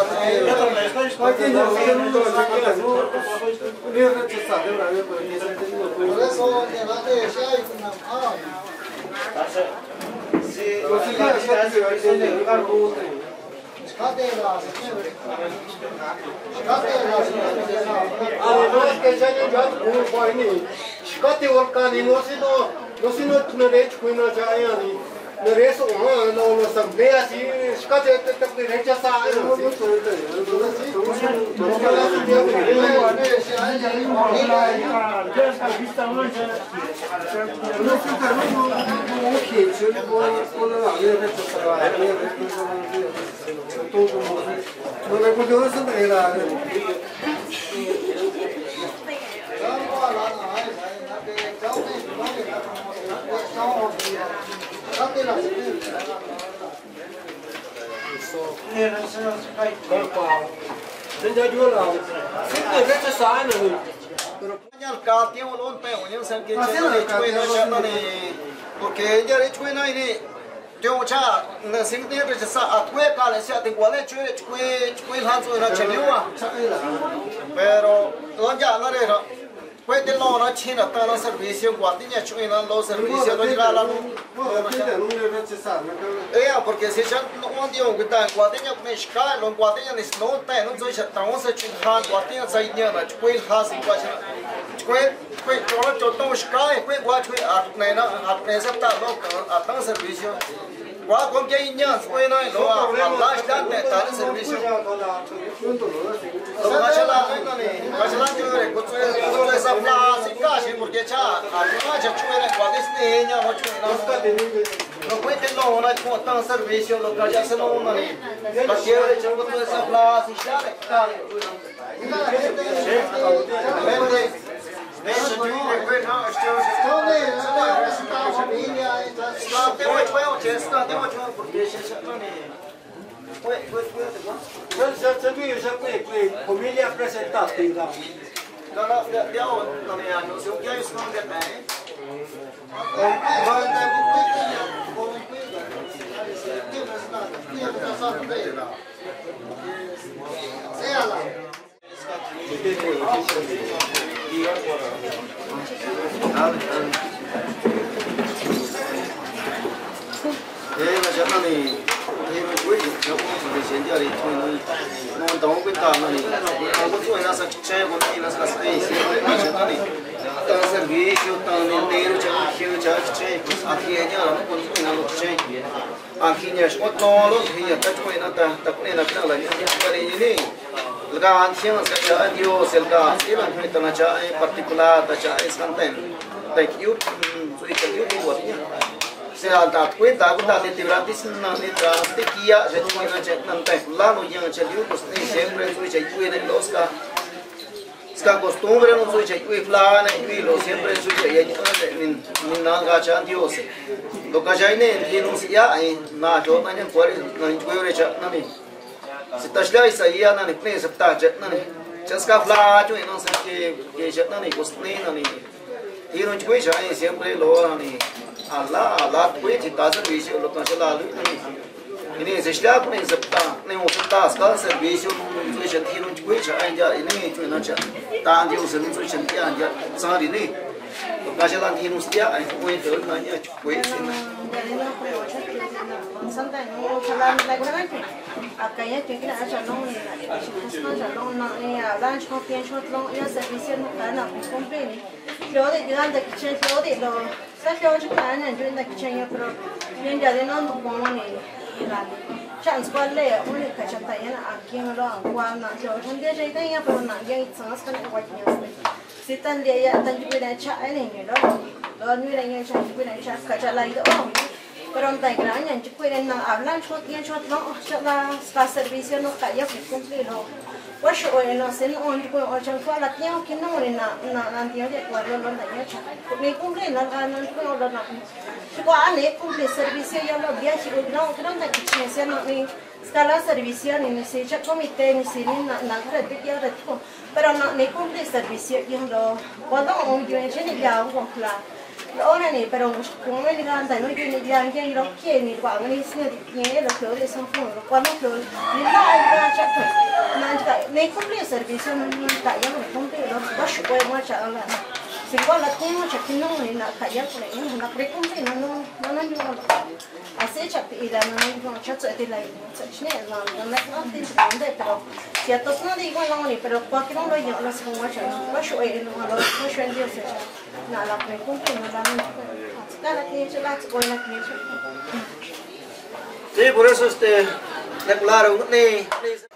además que ya llegan un país, shikate workani no sino no sino tunarech kuina jaya ni nareso uma no no sambe assim shikate te te rechaça no Senja jual lah, senja receh sah ni. Yang kau tiang lon pe, yang sen kita ni cuci nak cakap ni, porque jadi cuci ni ni, tiang cakap, ni sen dia receh sah, aku eh kalau siapa tinggal ni cuci cuci cuci langsung nak celiwa. Pero lon jangan lah reh. Kue di luar na Cina tanah servisi guatinya cuci na luar servisi tu juga lalu. Iya, porque si saya orang dia orang kita guatinya punya sekolah, orang guatinya ni snow tay, orang tu saya tahu saya cuci hal guatinya saya ni na cuci hal sih guatinya. Kue kue orang contoh sekolah, kue buat cuci at na at na saya tak luar atang servisi. Gua kau kaya ini, kue na luar Allah sedang ni tanah servisi. So masalah ni ni, masalah tu ni, kau tu kau tu sebelah sikasi porque cah, aku macam cuci ni guatis ni nya macam cuci na. Kalau kau itu lawan nak kau tang servis yang lokal jadi selalu ni, pasal dia kau tu sebelah sikasi. Nation tu ni kau nak still still ni, sebelah familia, sebelah dia macam macam sebelah dia macam porque sebelah ni. Saya tu saya kue familia presentasi tinggal. Kalau dia dia orang ni anu, so dia sekarang dia ni. Eh, macam ni. Ini macam ni, kalau kita bersih dia ni, mau tahu kita ni, aku tu nak sakit, aku ni nak sakit, macam ni. Tang servis, tang nenderu, cakap kau cakap cakap, akhirnya aku pun nak cakap. Akhirnya, aku tolong, dia tak cakap nak tak, tak ni nak nak lagi. Kali ini, lepas akhirnya saya dia selga, dia nak kita nak cakap partikular, tak cakap santai. Tak you, so itu you buatnya. Saya tak kue tak aku tak ditiberatis nanti nanti kia jadi kue nanti nanti lalu yang jadi itu ni sempre kue jadi kue ni loska, sekarang costumbre non kue jadi kue flan ni lo sempre kue jadi ni ni naga cantik os, lo kerja ini di Rusia ini na jauh nanya kue nanya kue orang cak nani, setelah saya nani kue septa cak nani, sekarang flan tu ini nang sekali cak nani kostumbre nani, ini kue jadi sempre lo nani. Allah Allah kue cita servis yang lokal selalu ini setiap ni septa ni septa sekarang servis yang tu jadi hilang kue cahaya ini tu nak cah tak dia usaha tu jadi anja sehari ni lokal selalu hilang setiap ini kue tu nanya kue sini. Sometimes no salam like that. Akanya tinggal aja long ni, semua aja long nak ni. Lunch kau pian short long, ya service ni kan nak komplain ni. Kalau dia jangan tak kitchen, kalau dia lo, saya kalau cakap ni, jadi tak kitchen ya pro. Pian jadi non tu bawa ni, iran. Chance kau le, orang kerja tak ya nak akhirnya lo angkuan nak jauh. Dia jadi ya pro nak yang itu sangat sekali kuat ni. Sitan dia ya, tanjung dia cak ni ni lo. Lo ni dia yang cak, dia cak kerja lagi tu. pero no hay gran en pueden hablar yo tiene yo no la la servicio no calla que cumplirlo pues hoy no sé no hoy hoy yo fue la tiempo que no ni na na na tiene de acuerdo lo de hecho ni cumple la no no lo no yo ani cumple servicio ya lo había hecho no creo que se no ni escala servicio ni se ya comité ni se ni na na red ya red pero no ni cumple servicio yo lo cuando un yo ni ya un plan ahora ni pero como me digan no tiene ya que lo que ni cuando ni se tiene lo que le son fuego cuando lo ni la ya chato no ni cumple servicio no está ya no cumple lo vas puede marchar la si cuál la tengo chato no ni la calle por ahí no la cumple no no no no yo así chato y la no no chato de la no no no no entiende pero si a todos no digo no ni pero porque no lo yo no sé cómo marchar vas puede no lo vas en Dios no la cumple no la Sí, por eso este, claro, ni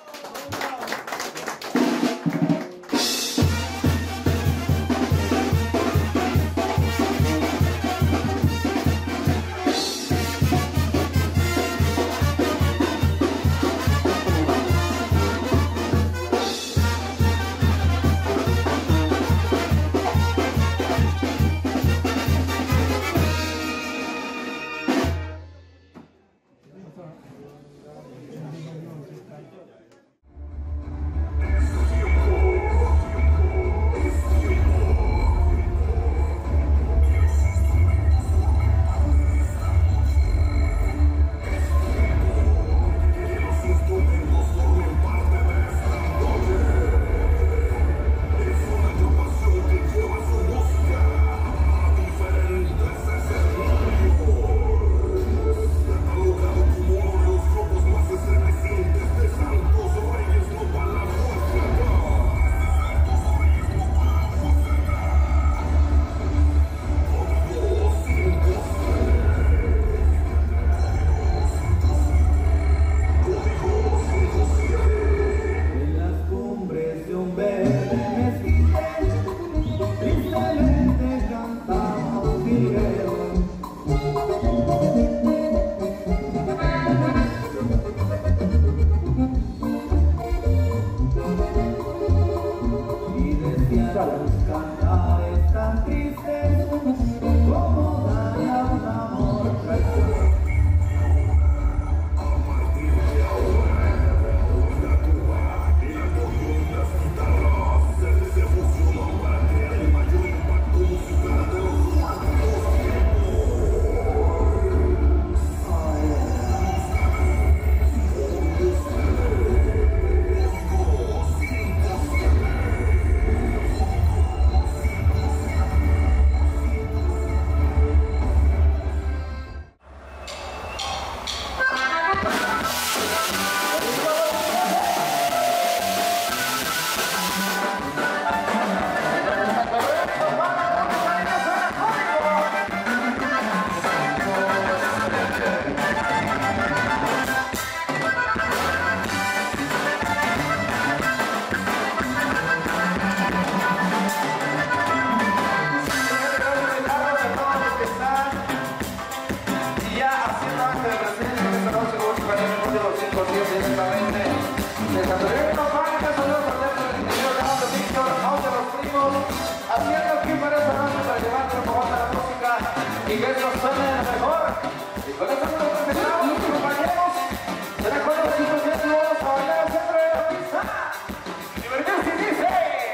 y que eso suene mejor. Y con eso nos empezamos, compañeros. Se recuerda si nos vamos a bailar siempre de la pista. Divertirse y dice.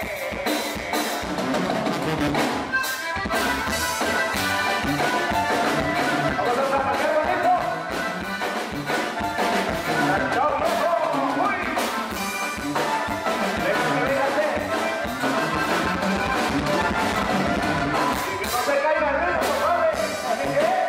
Vamos a trabajar bonito. Chao, loco. Uy. Fíjate. Y que no se caiga el ritmo, ¿vale? Así que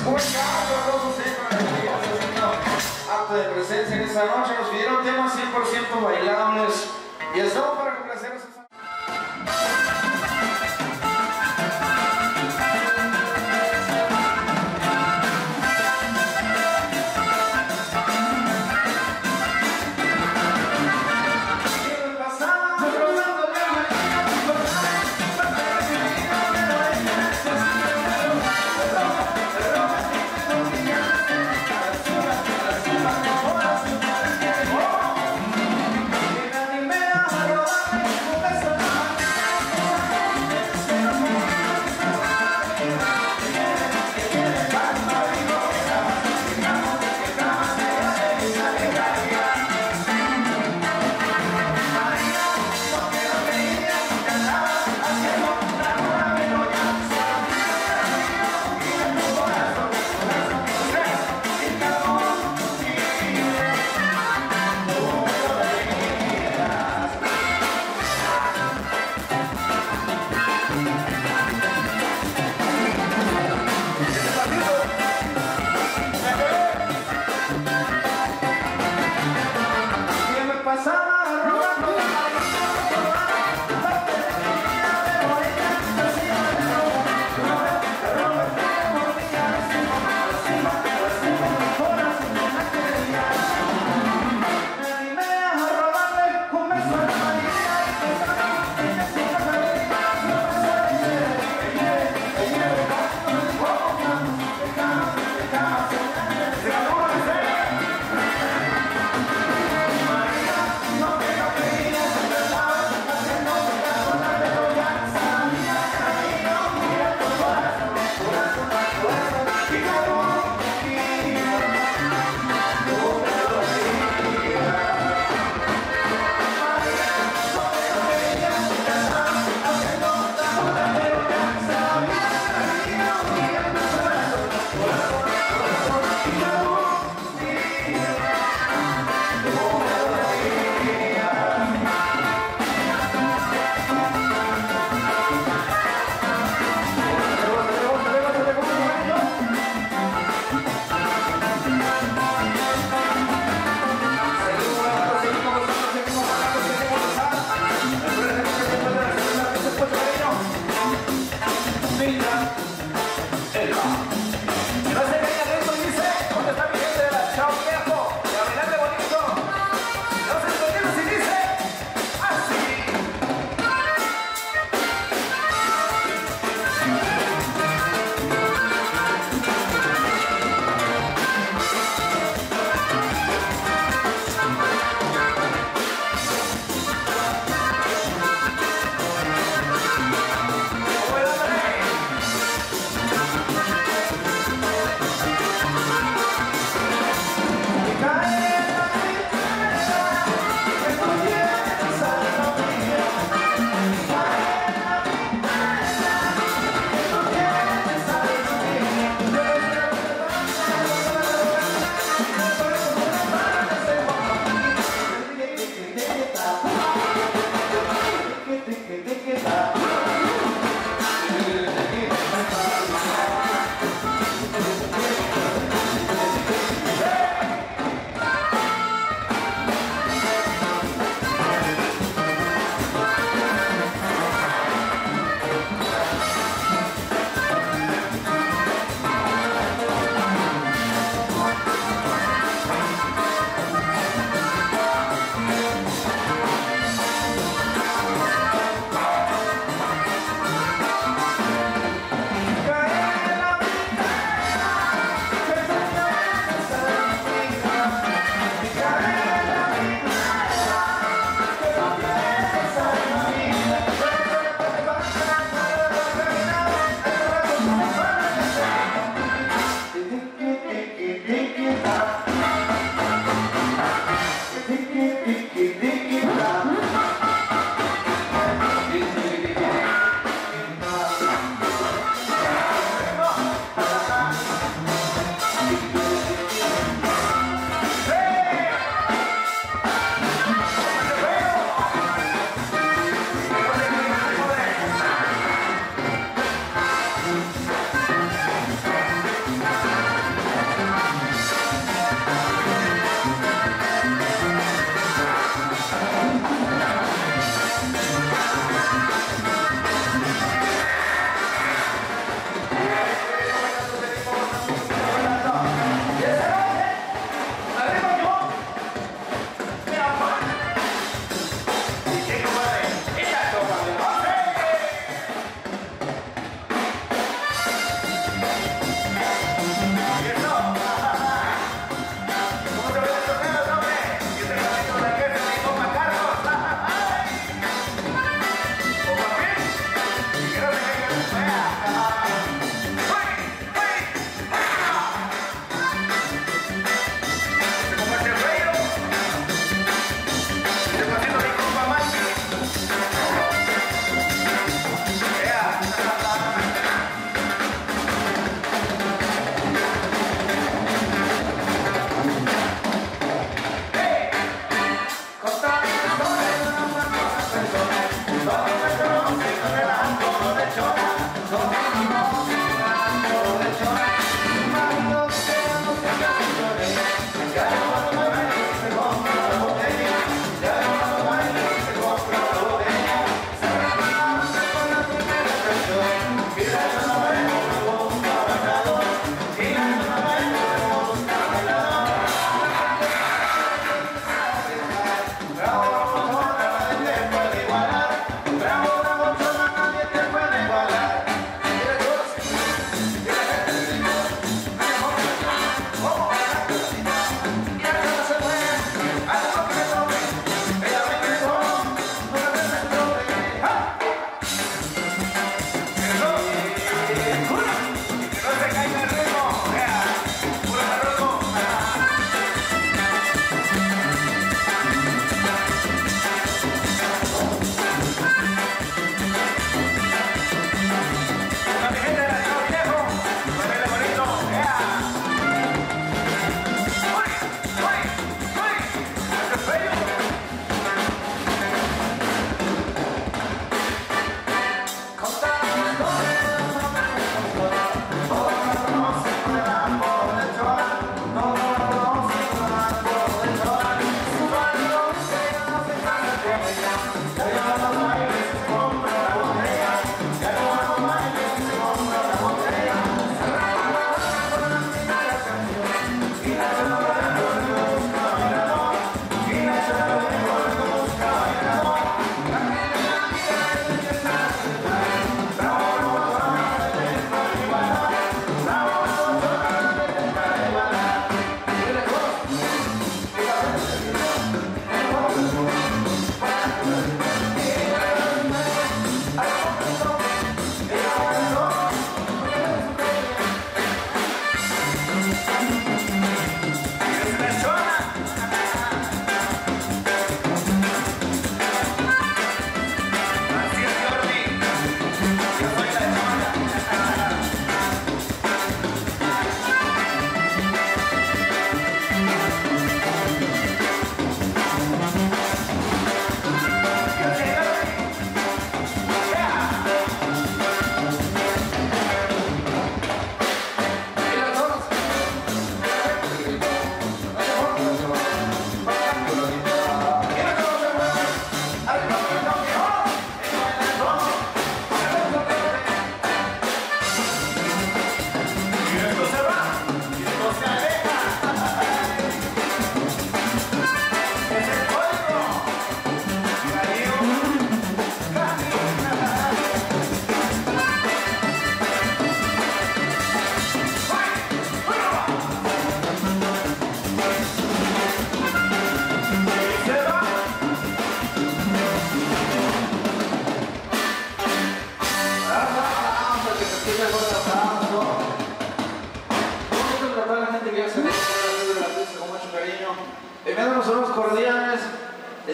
Acto de presencia en esta noche, nos pidieron temas cien por ciento bailables y estamos para complacer a esos... Robar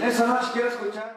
esa noche quiero escuchar.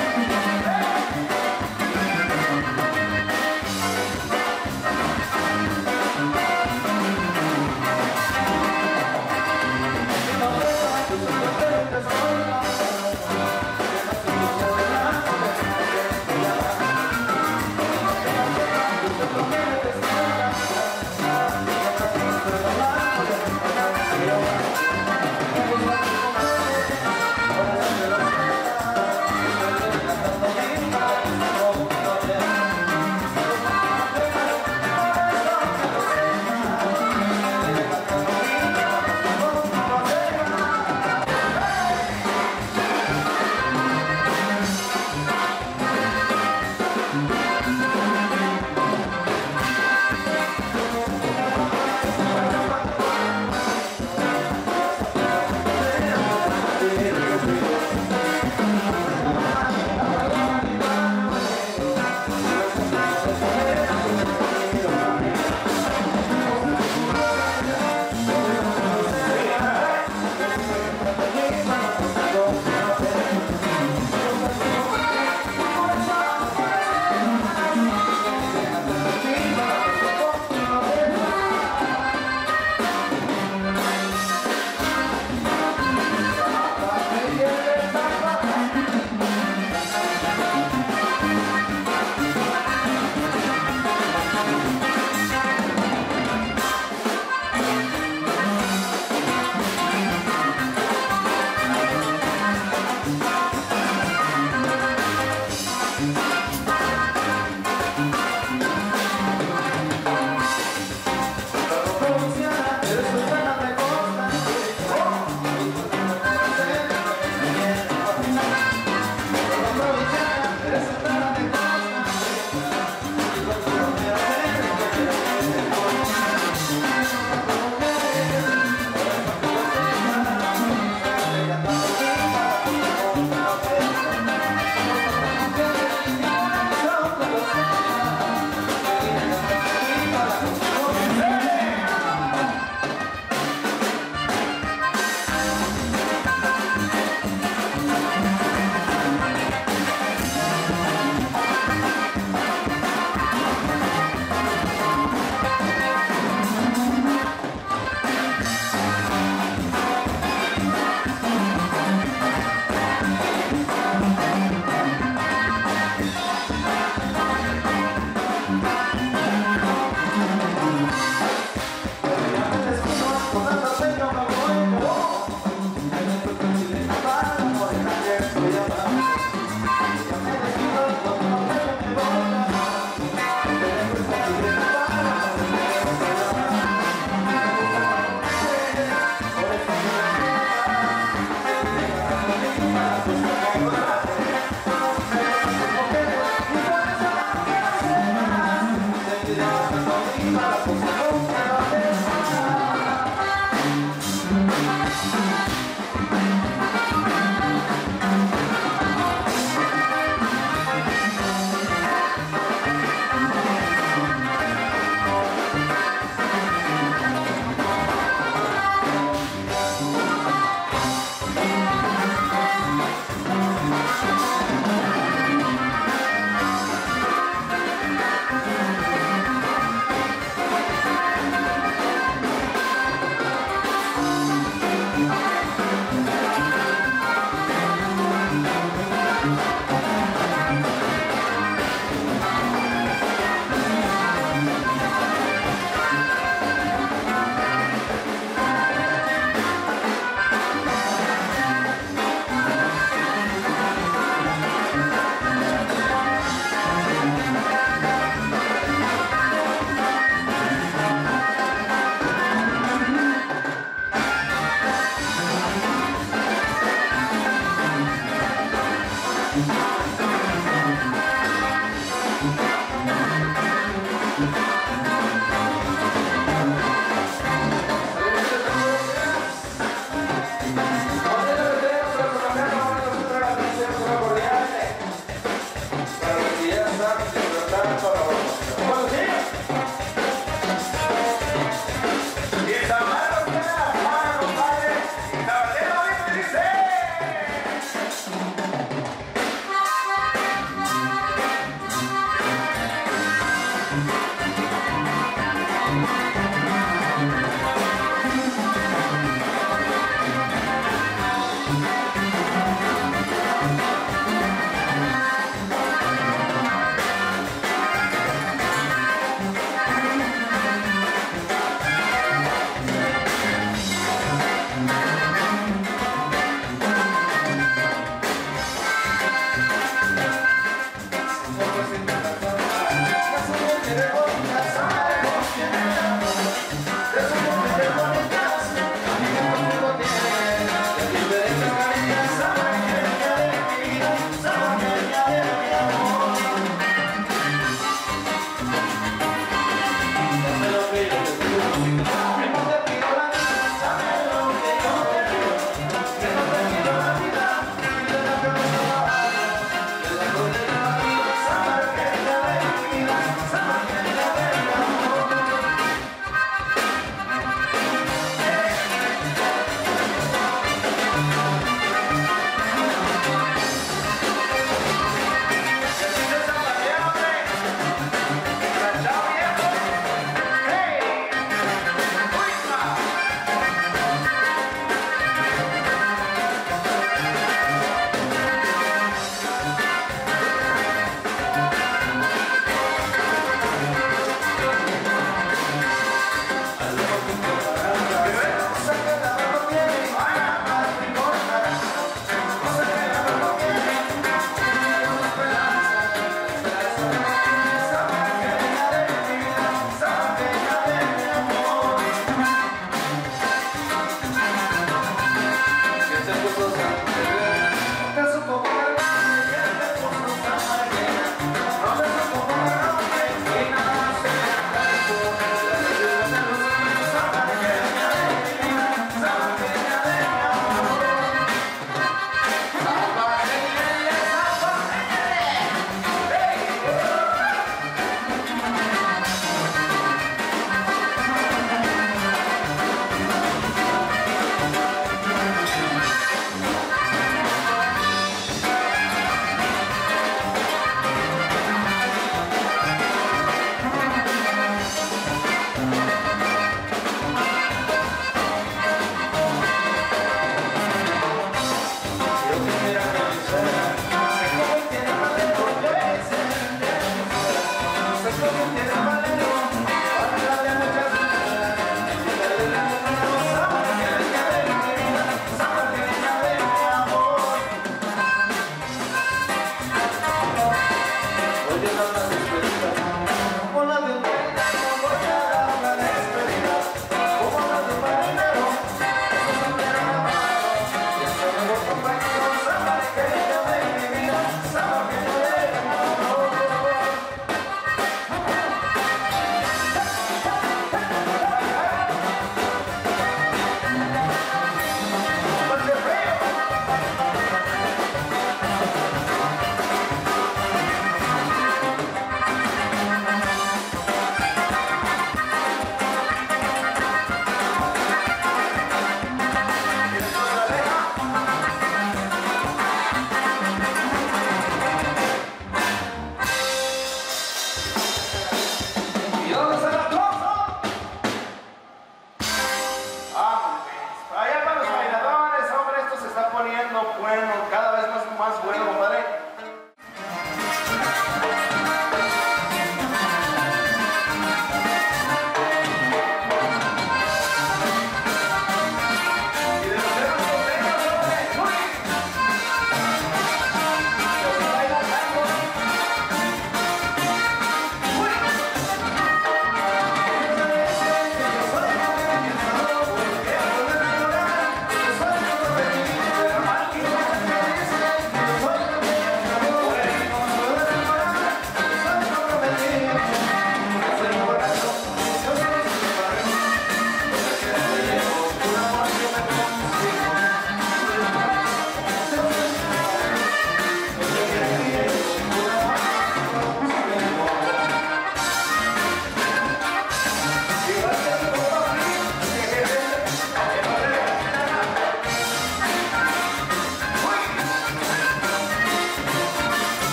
Thank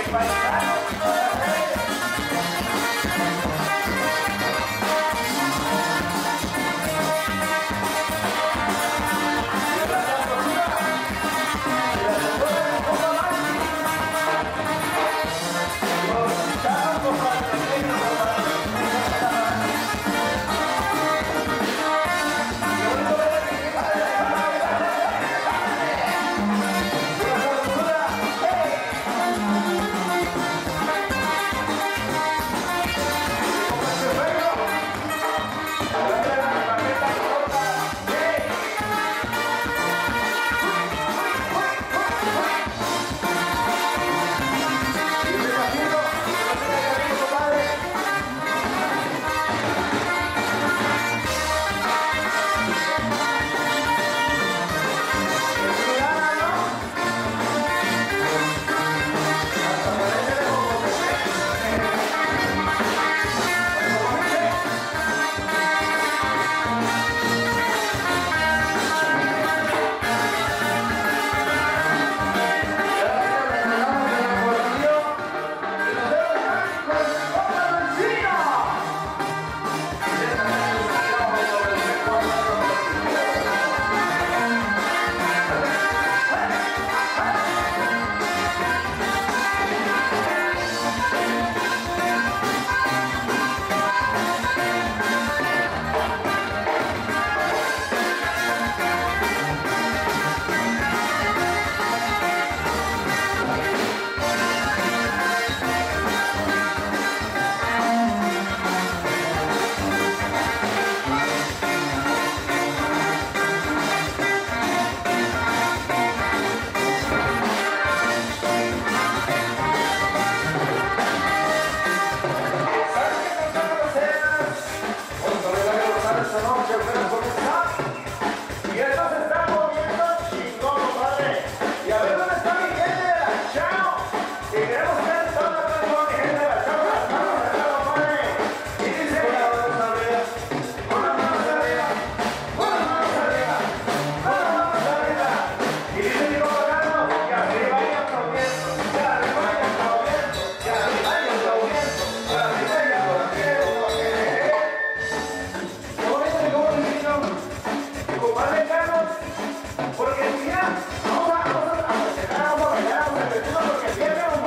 Porque mira, vamos a, vamos a, vamos a cenar, vamos a bailar, vamos a divertirnos, porque el viernes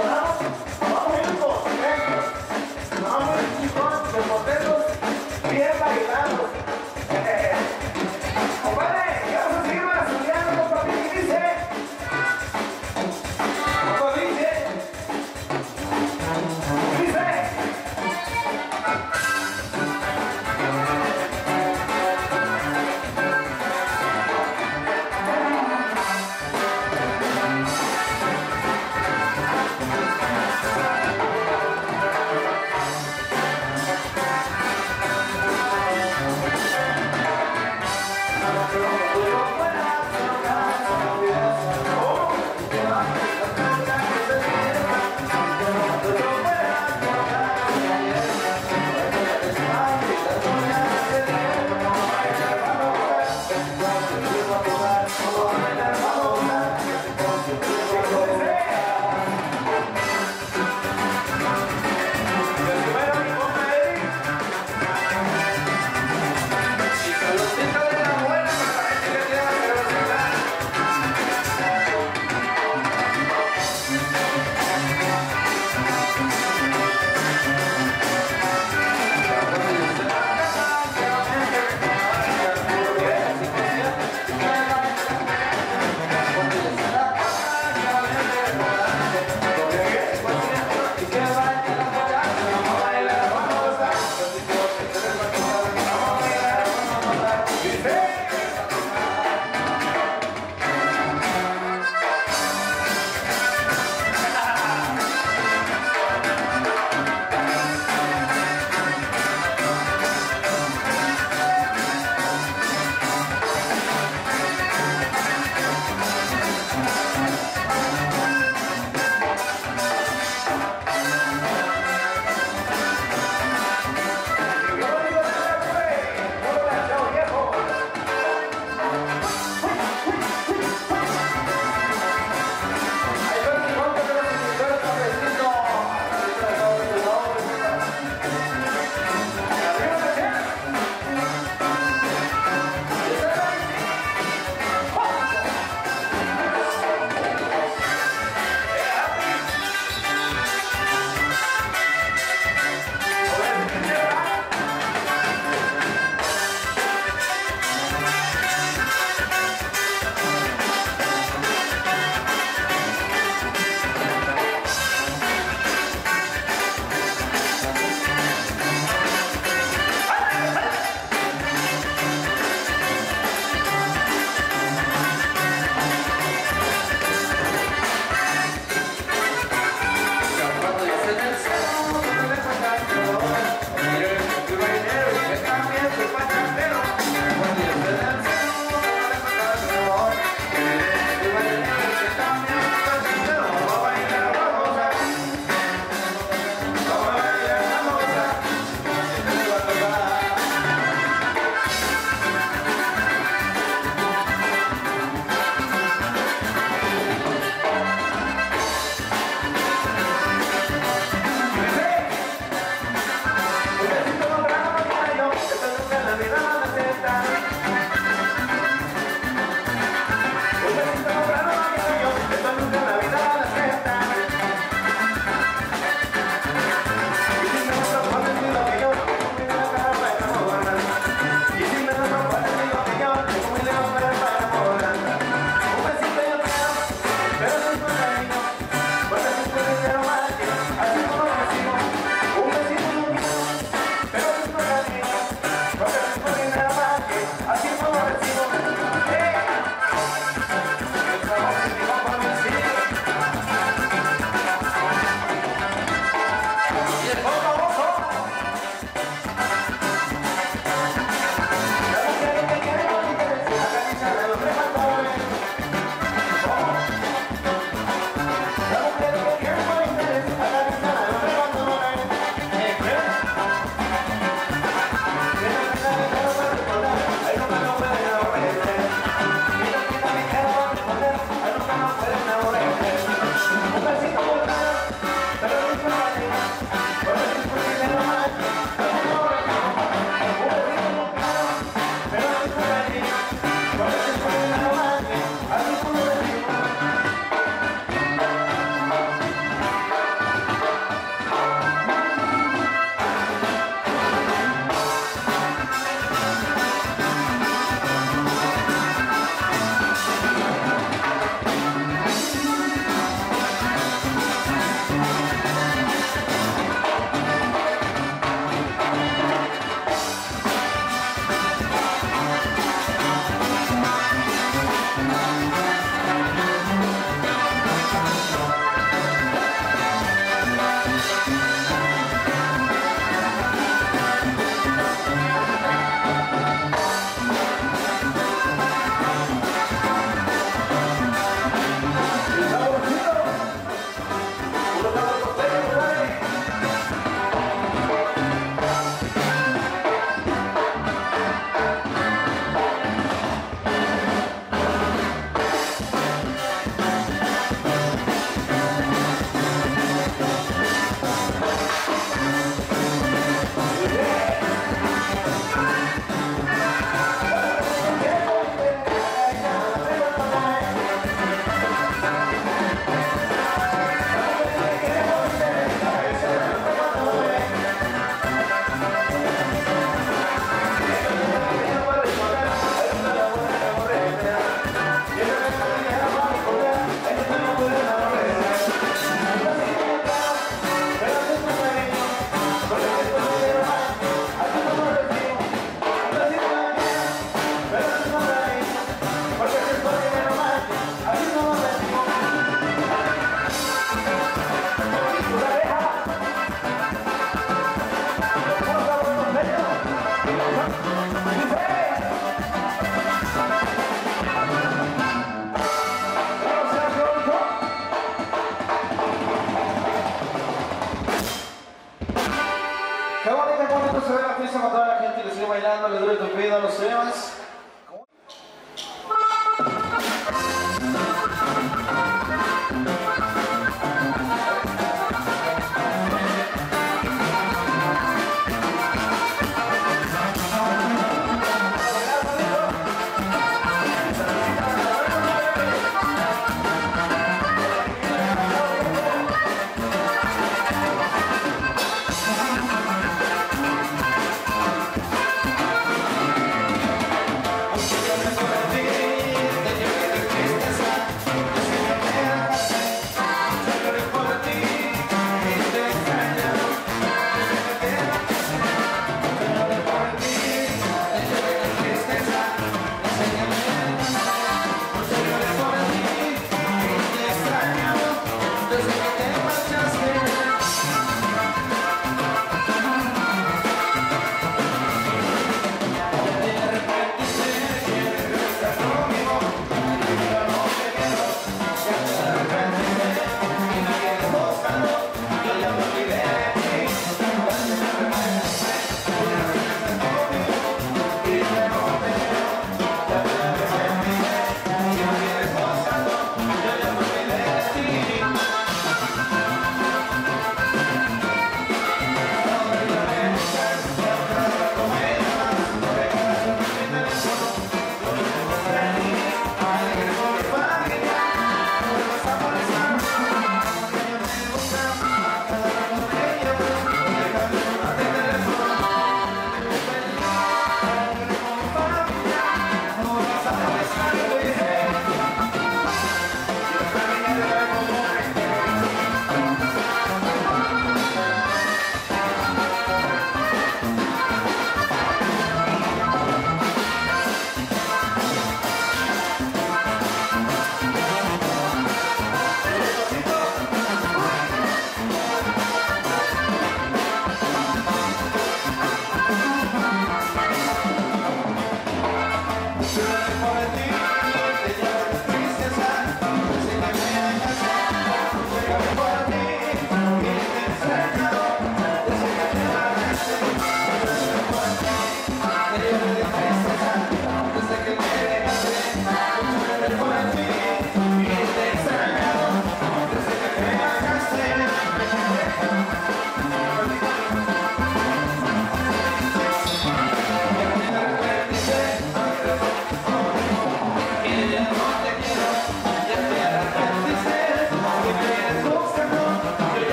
a ver la fiesta con toda la gente que sigue bailando, le dure tu vida a los temas.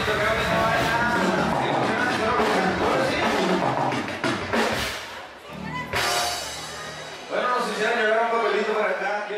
Bueno, nos hicieron llevar un papelito para acá.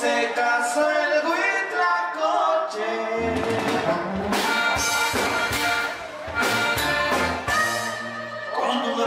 se casó el Huitlacoche. Cuando de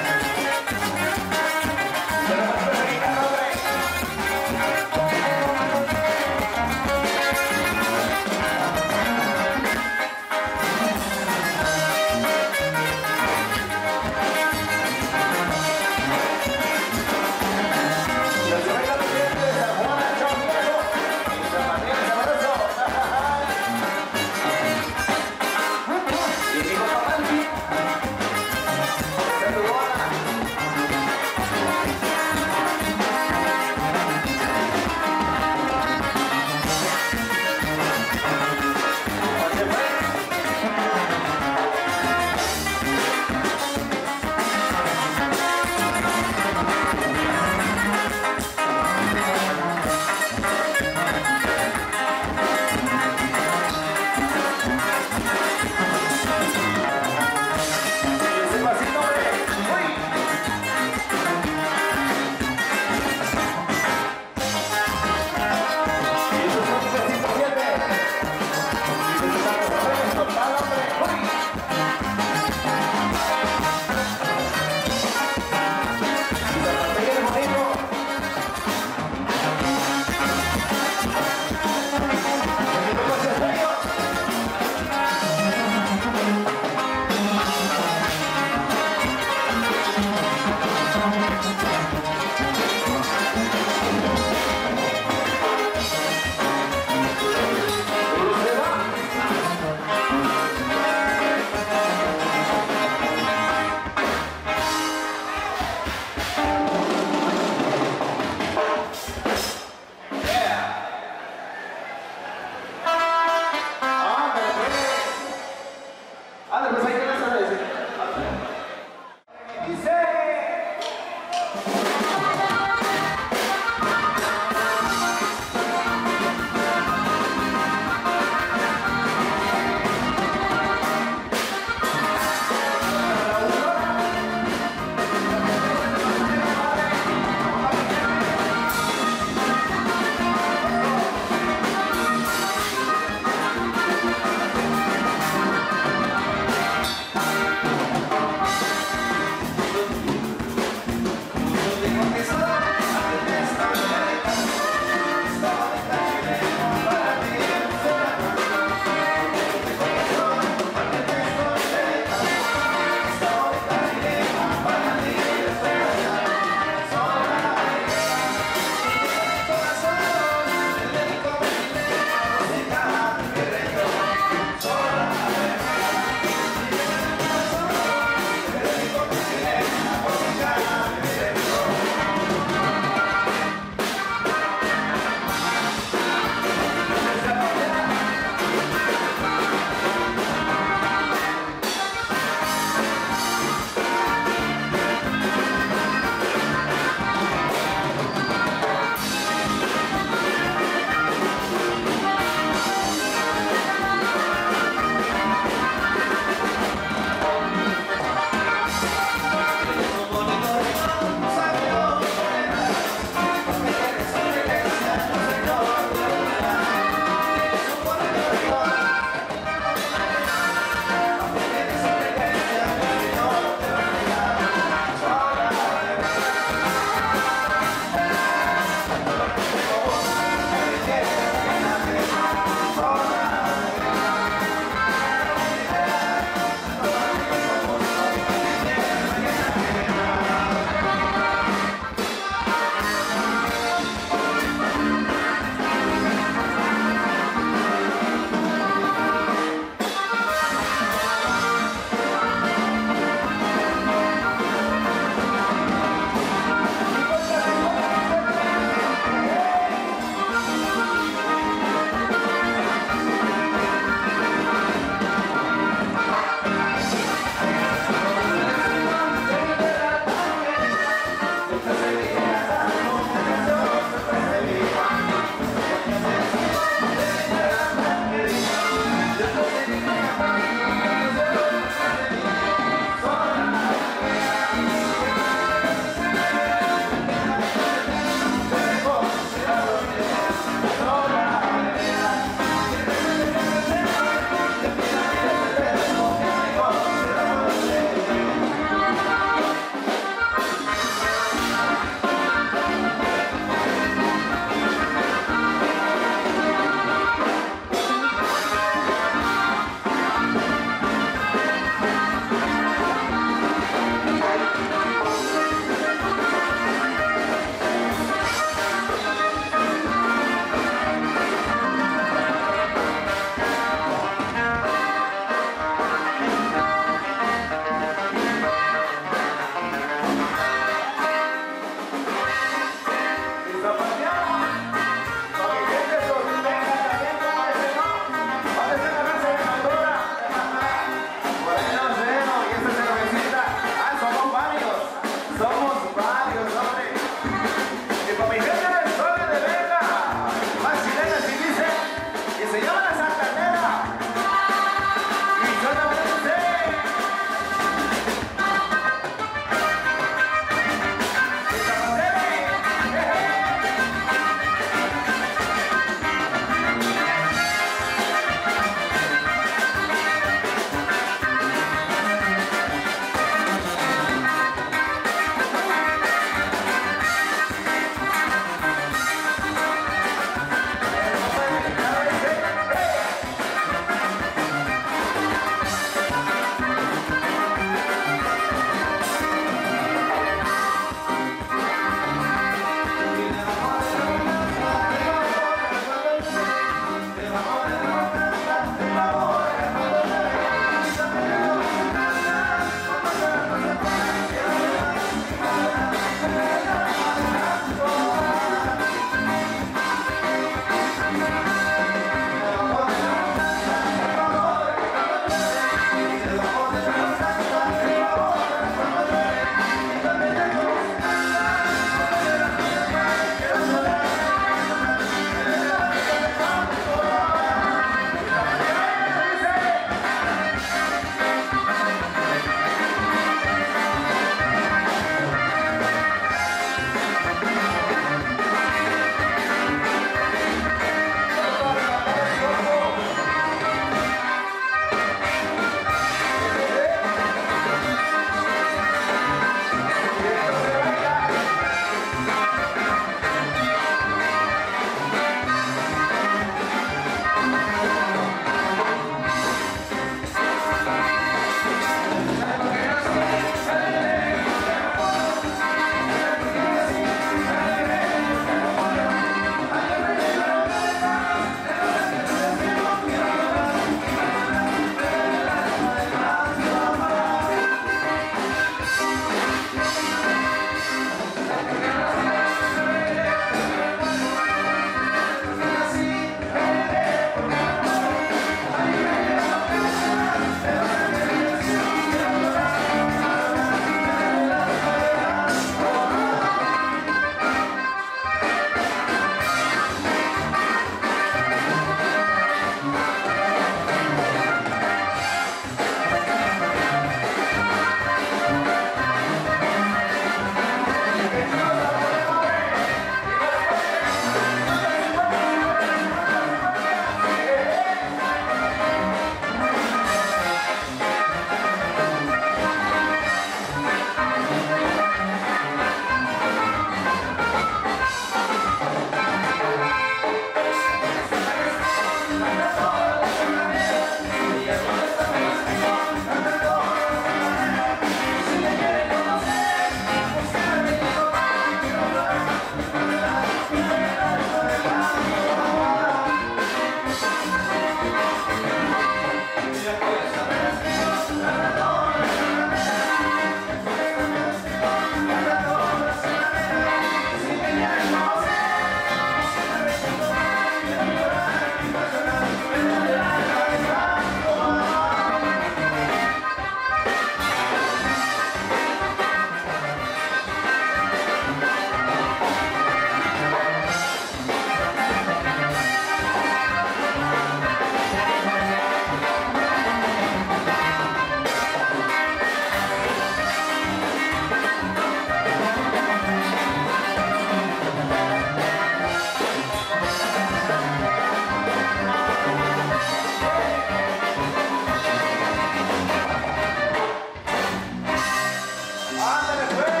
Ándale, pues.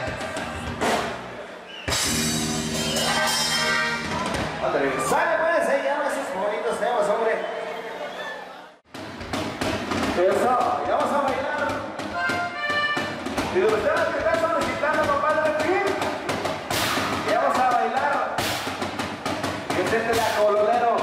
Ándale, sale pues, ahí ya esos bonitos temas, hombre. Eso, ya vamos a bailar. Y de ustedes que están solicitando, compadre, aquí, ya vamos a bailar. Que siente la cololero.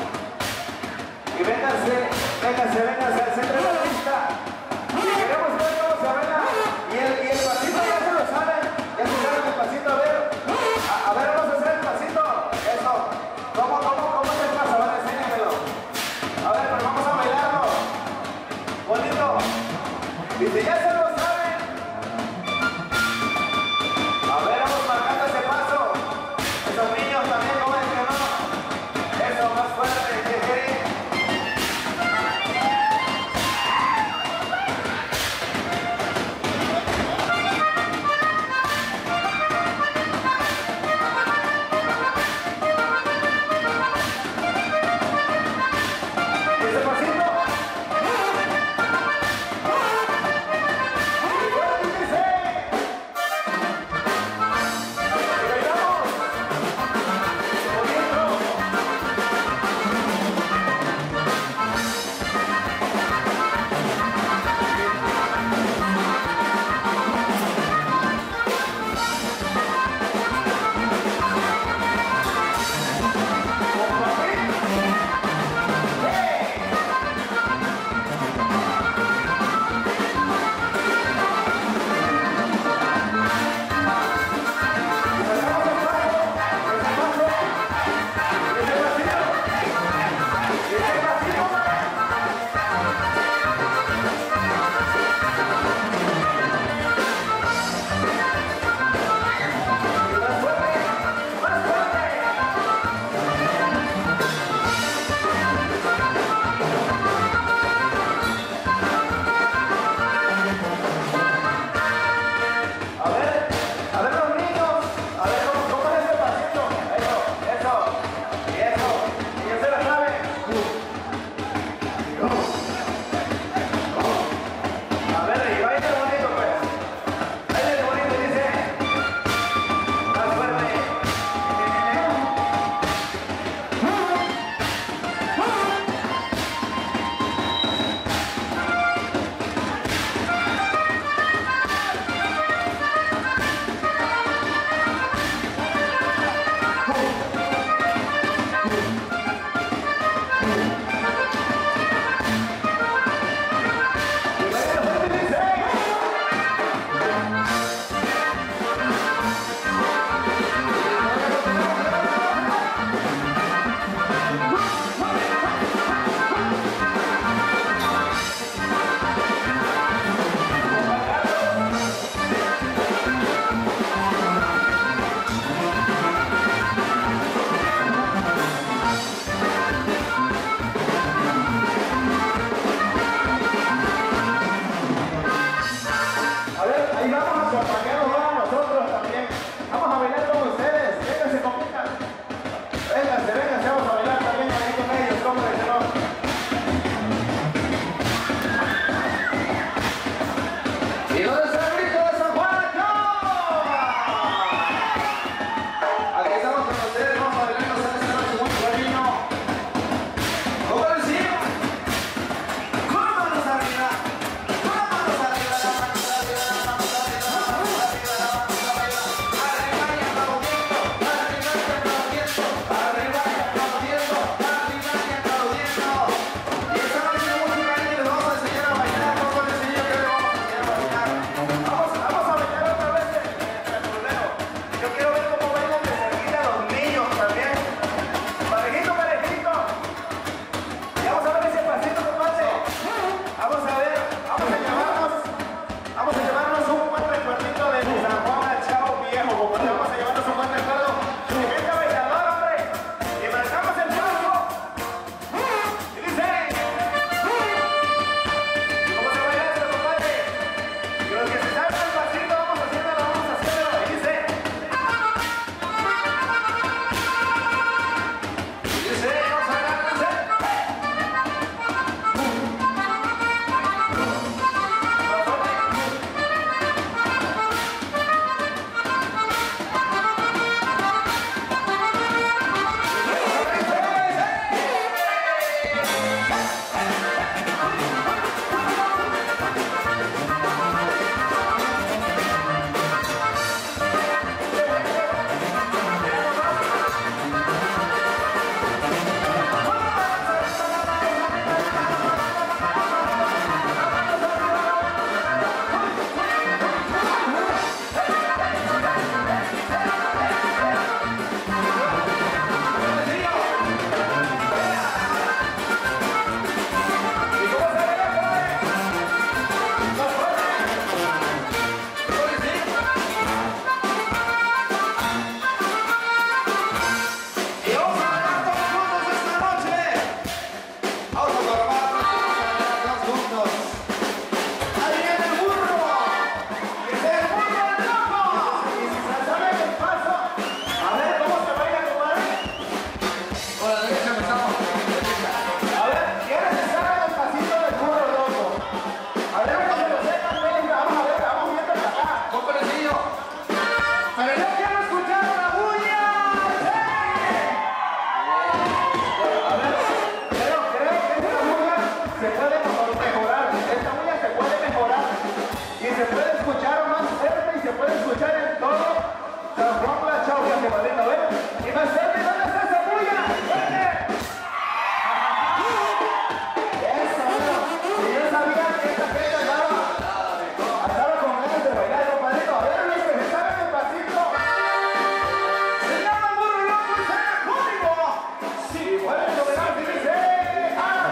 Y vénganse, vénganse, vénganse al centro de la pista. Y queremos ver cómo se baila. Y el, y el pasito ya se lo saben. Ya se saben el pasito, a ver. A, a ver, vamos a hacer el pasito. Eso. ¿Cómo, cómo, cómo es el paso? A ver, enséñamelo. A ver, pero vamos a bailarlo. Bonito. Dice, ya se lo saben. puede escuchar en todo. San Juan la Chauca, que padrino, ¿ven? Y más tarde, ¿dónde está esa bulla? ¡Fuerte! Eso, bueno. Si yo sabía que esta gente andaba, andaba con ganas de bailar, compadrito. A ver, los que se saben el pasito. Se llama Burro Loco y suena cómico. Si pueden lograr, dice. ¡Ah!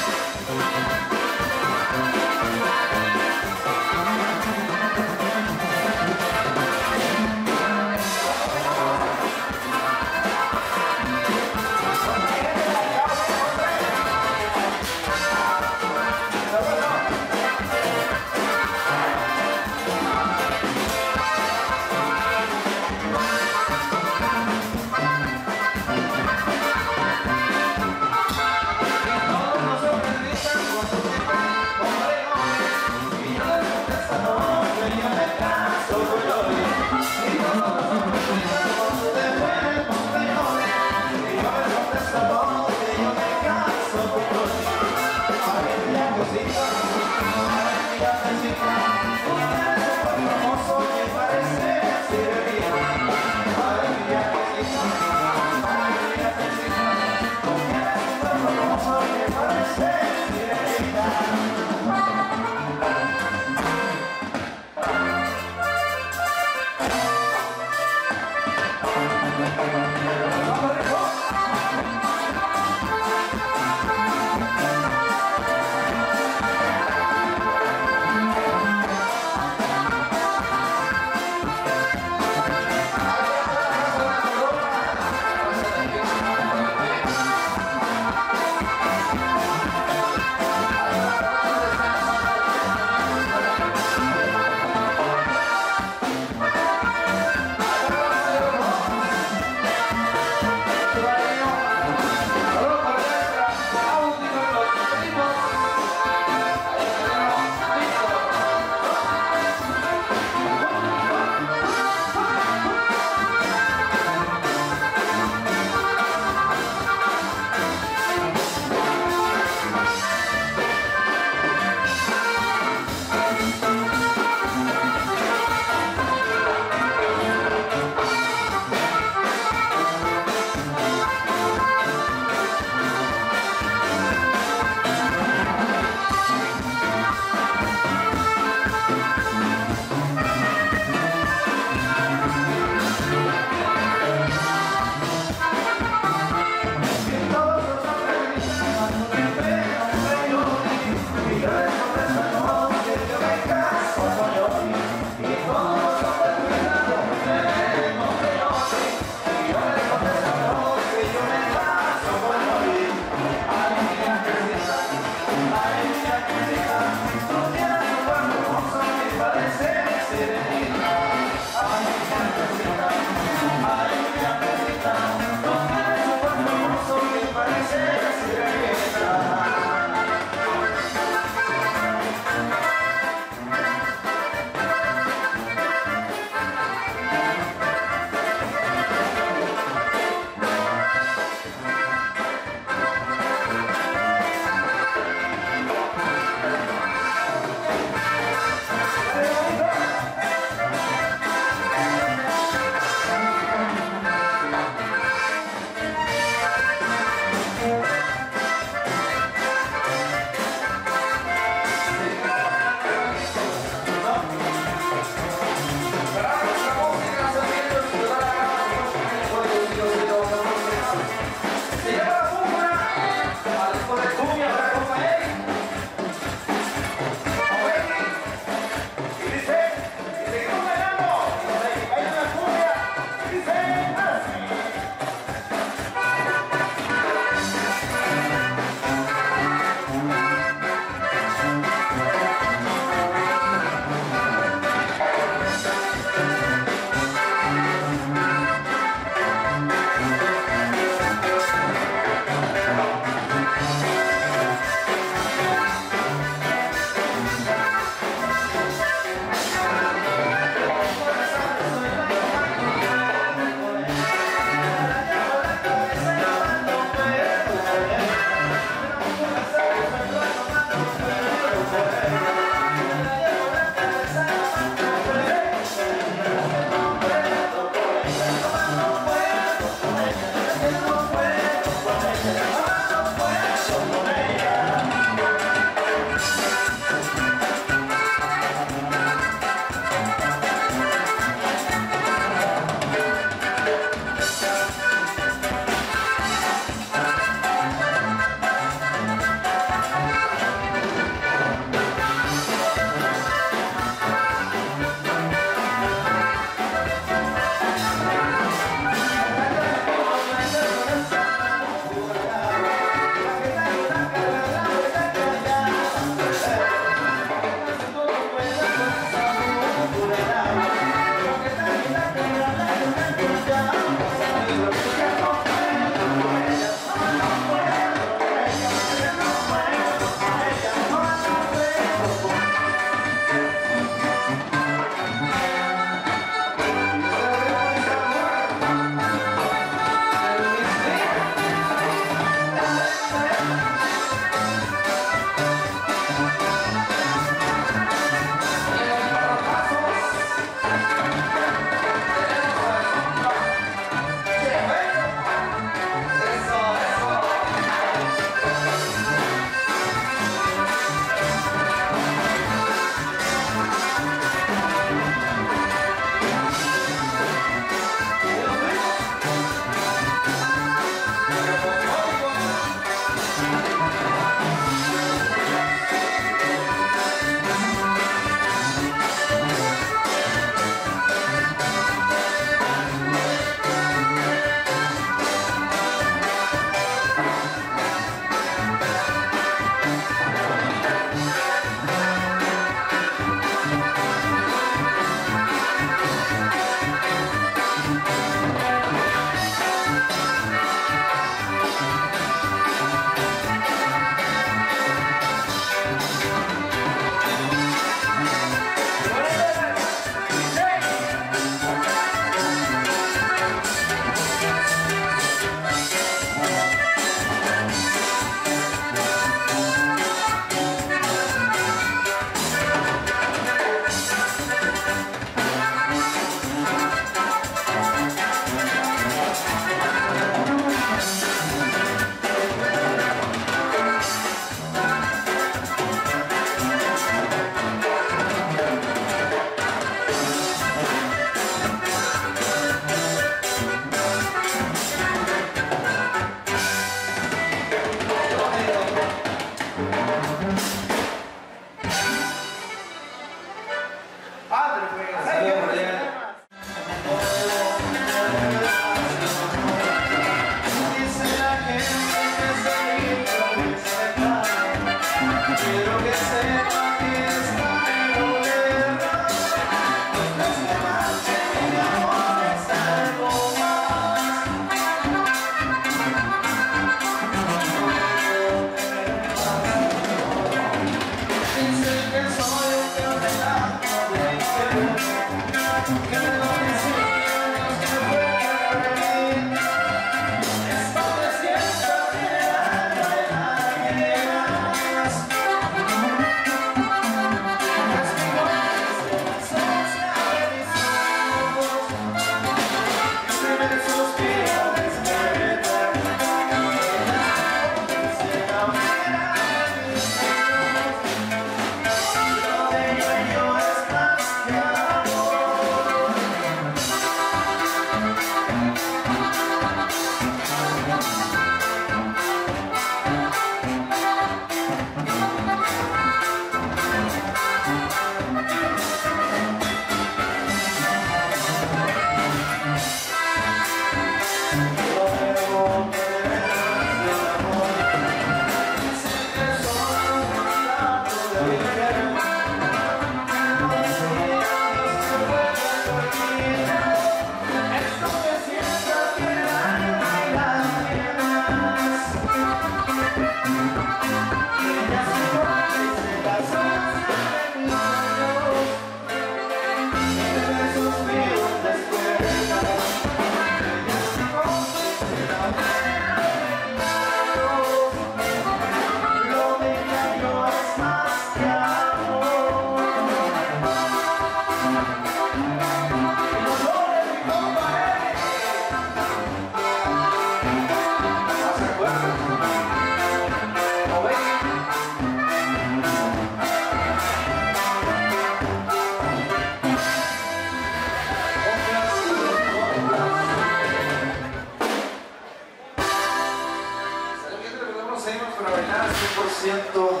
hicimos para bailar cien por ciento.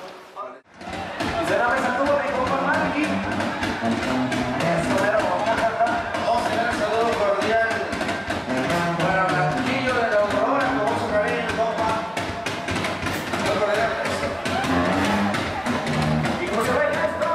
Y se la mesa tuvo mi compa Marky. Eso era como vamos a tener un saludo cordial para Blanquillo de la Aurora, con su cariño, compa. No cordial eso. ¿Y cómo se baila esto?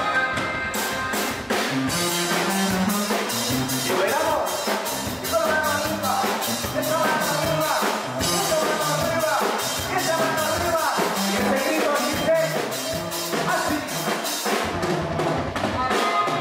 Y bailamos. Y toda la mano arriba. Esa mano arriba. Esa mano arriba. Esa mano arriba. Y ese grito dice así.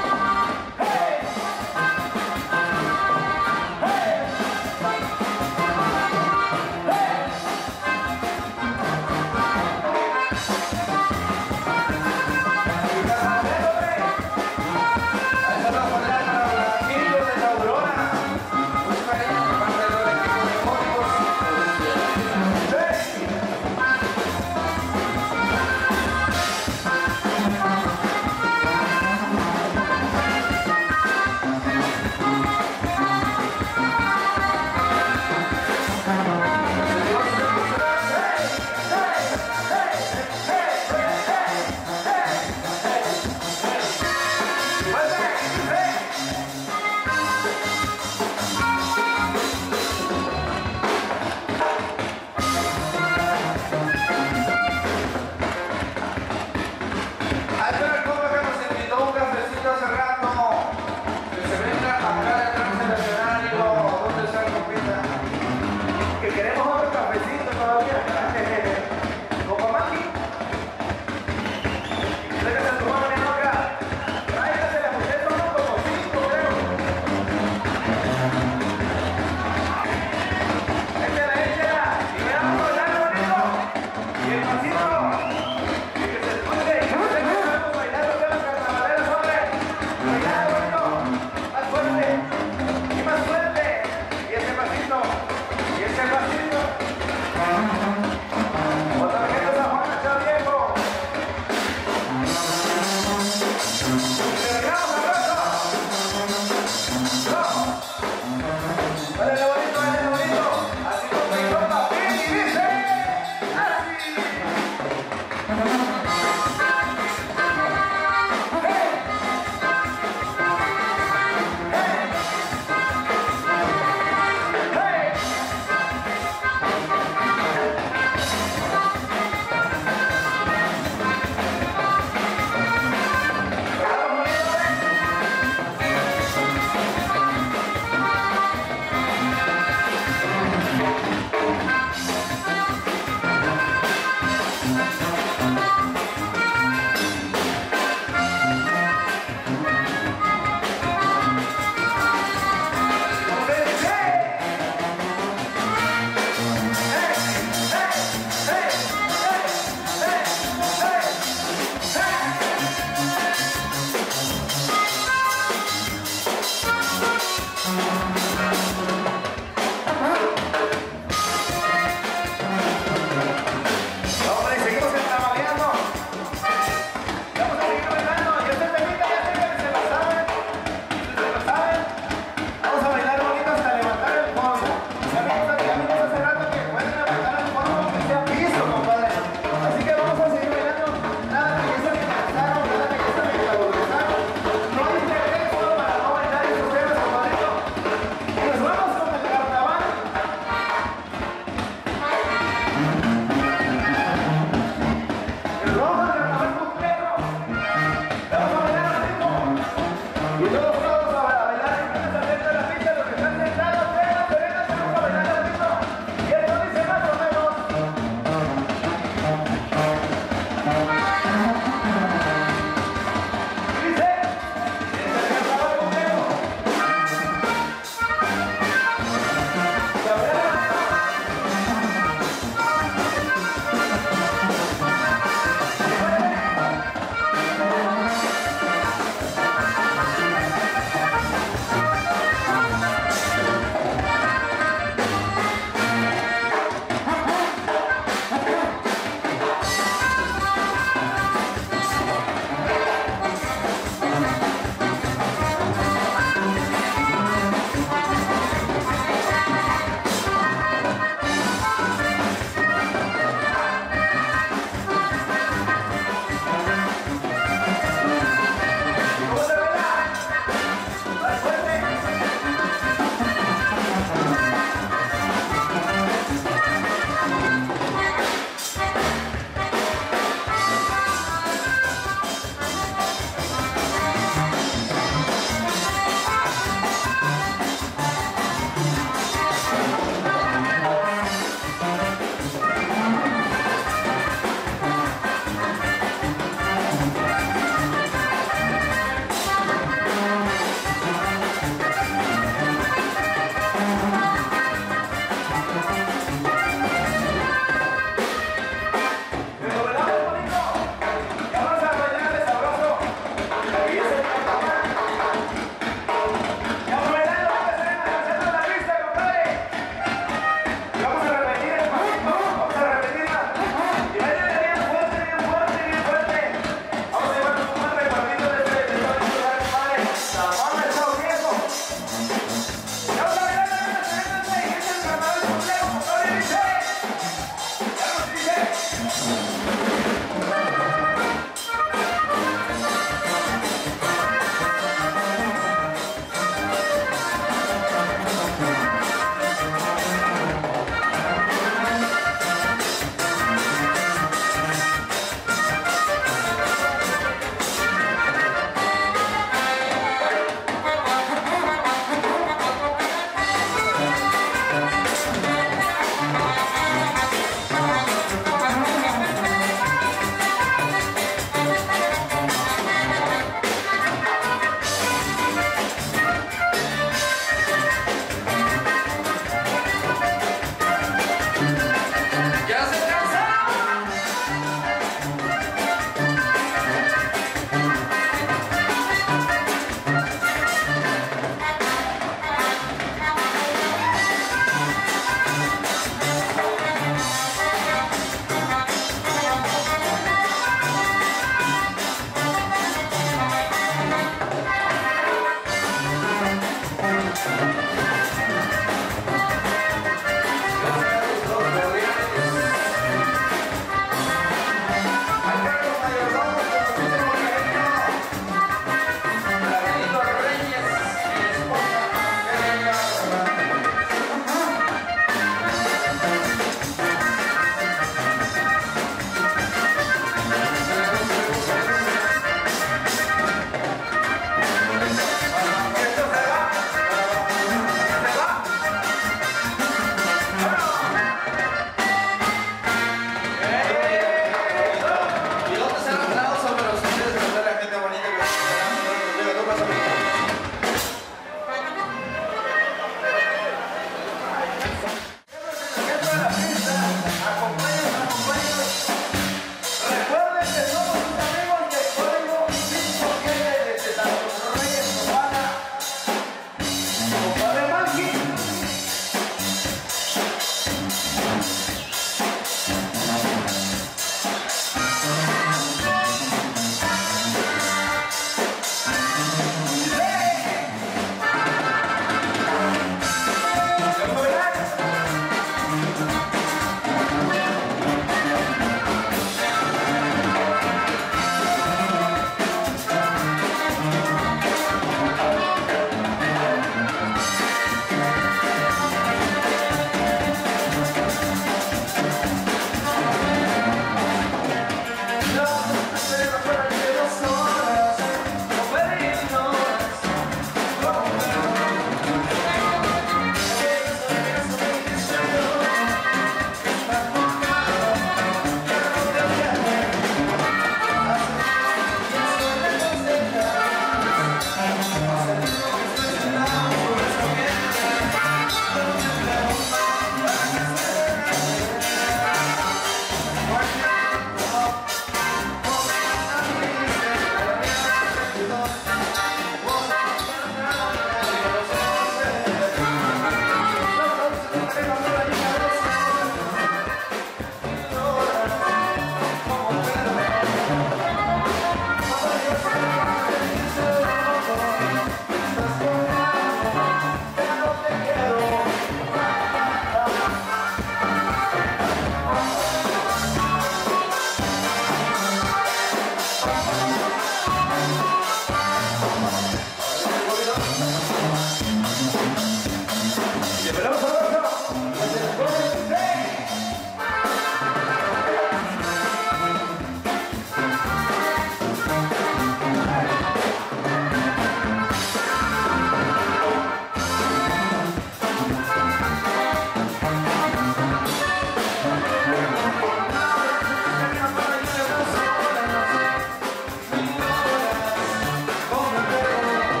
Con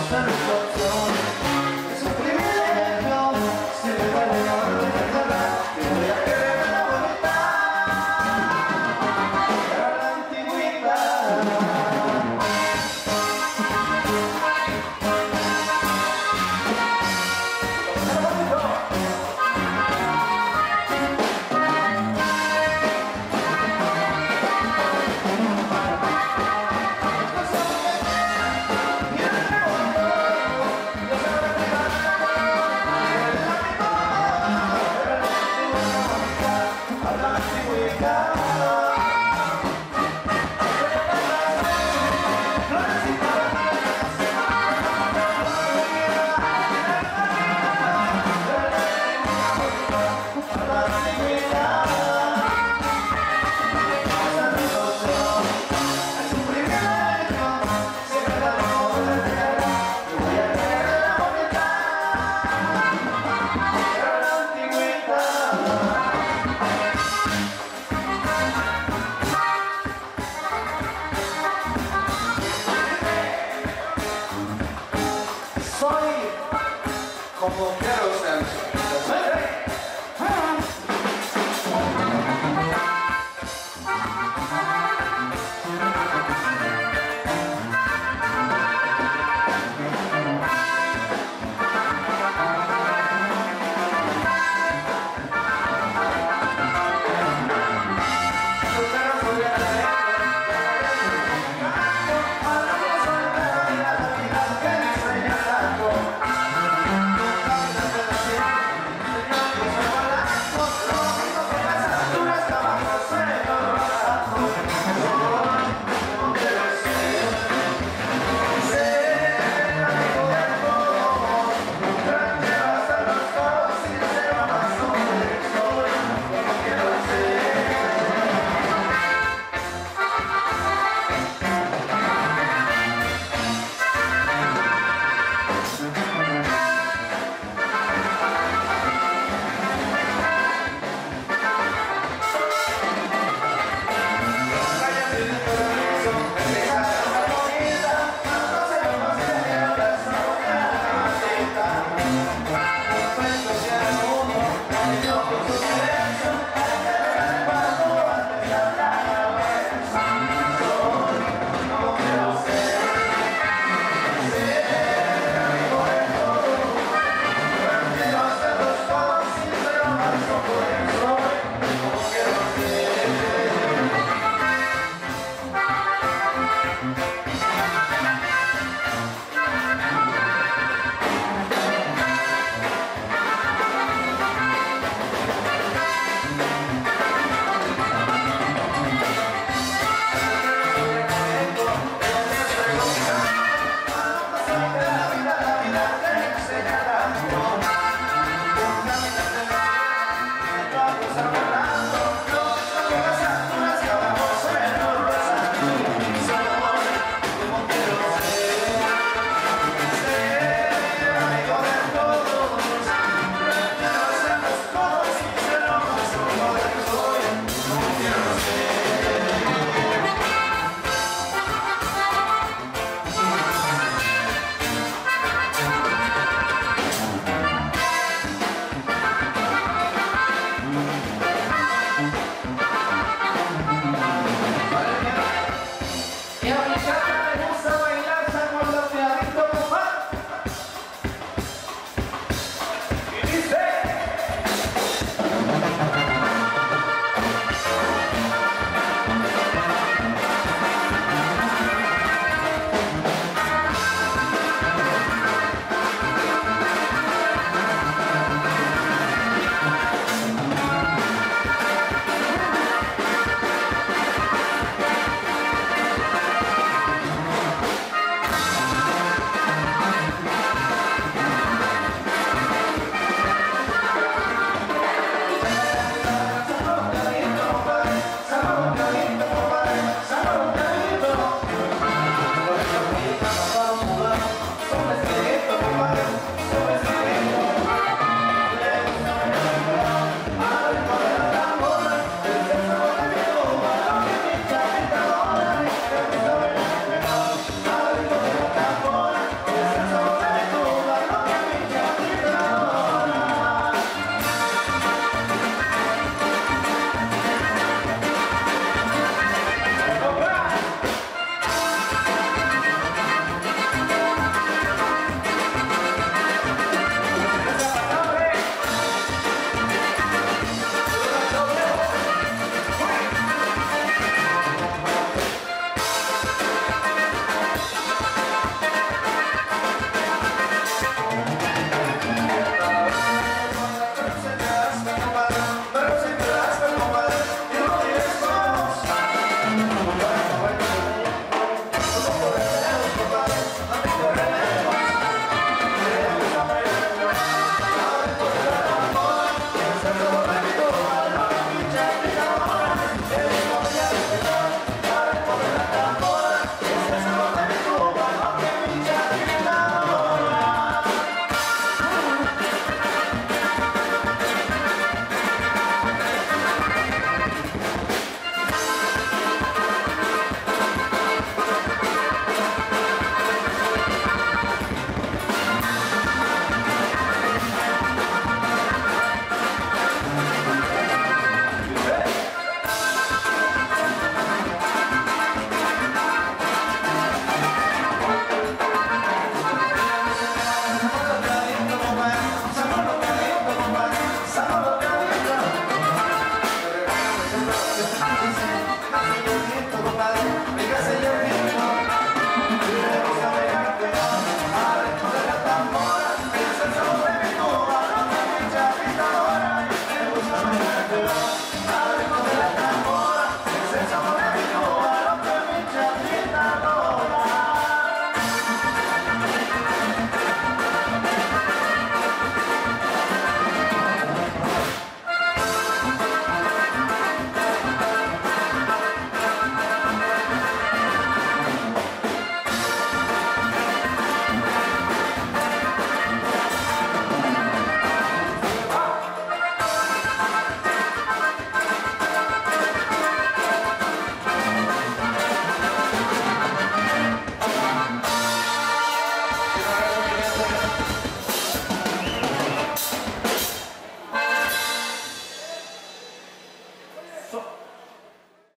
Soy como quiero ser.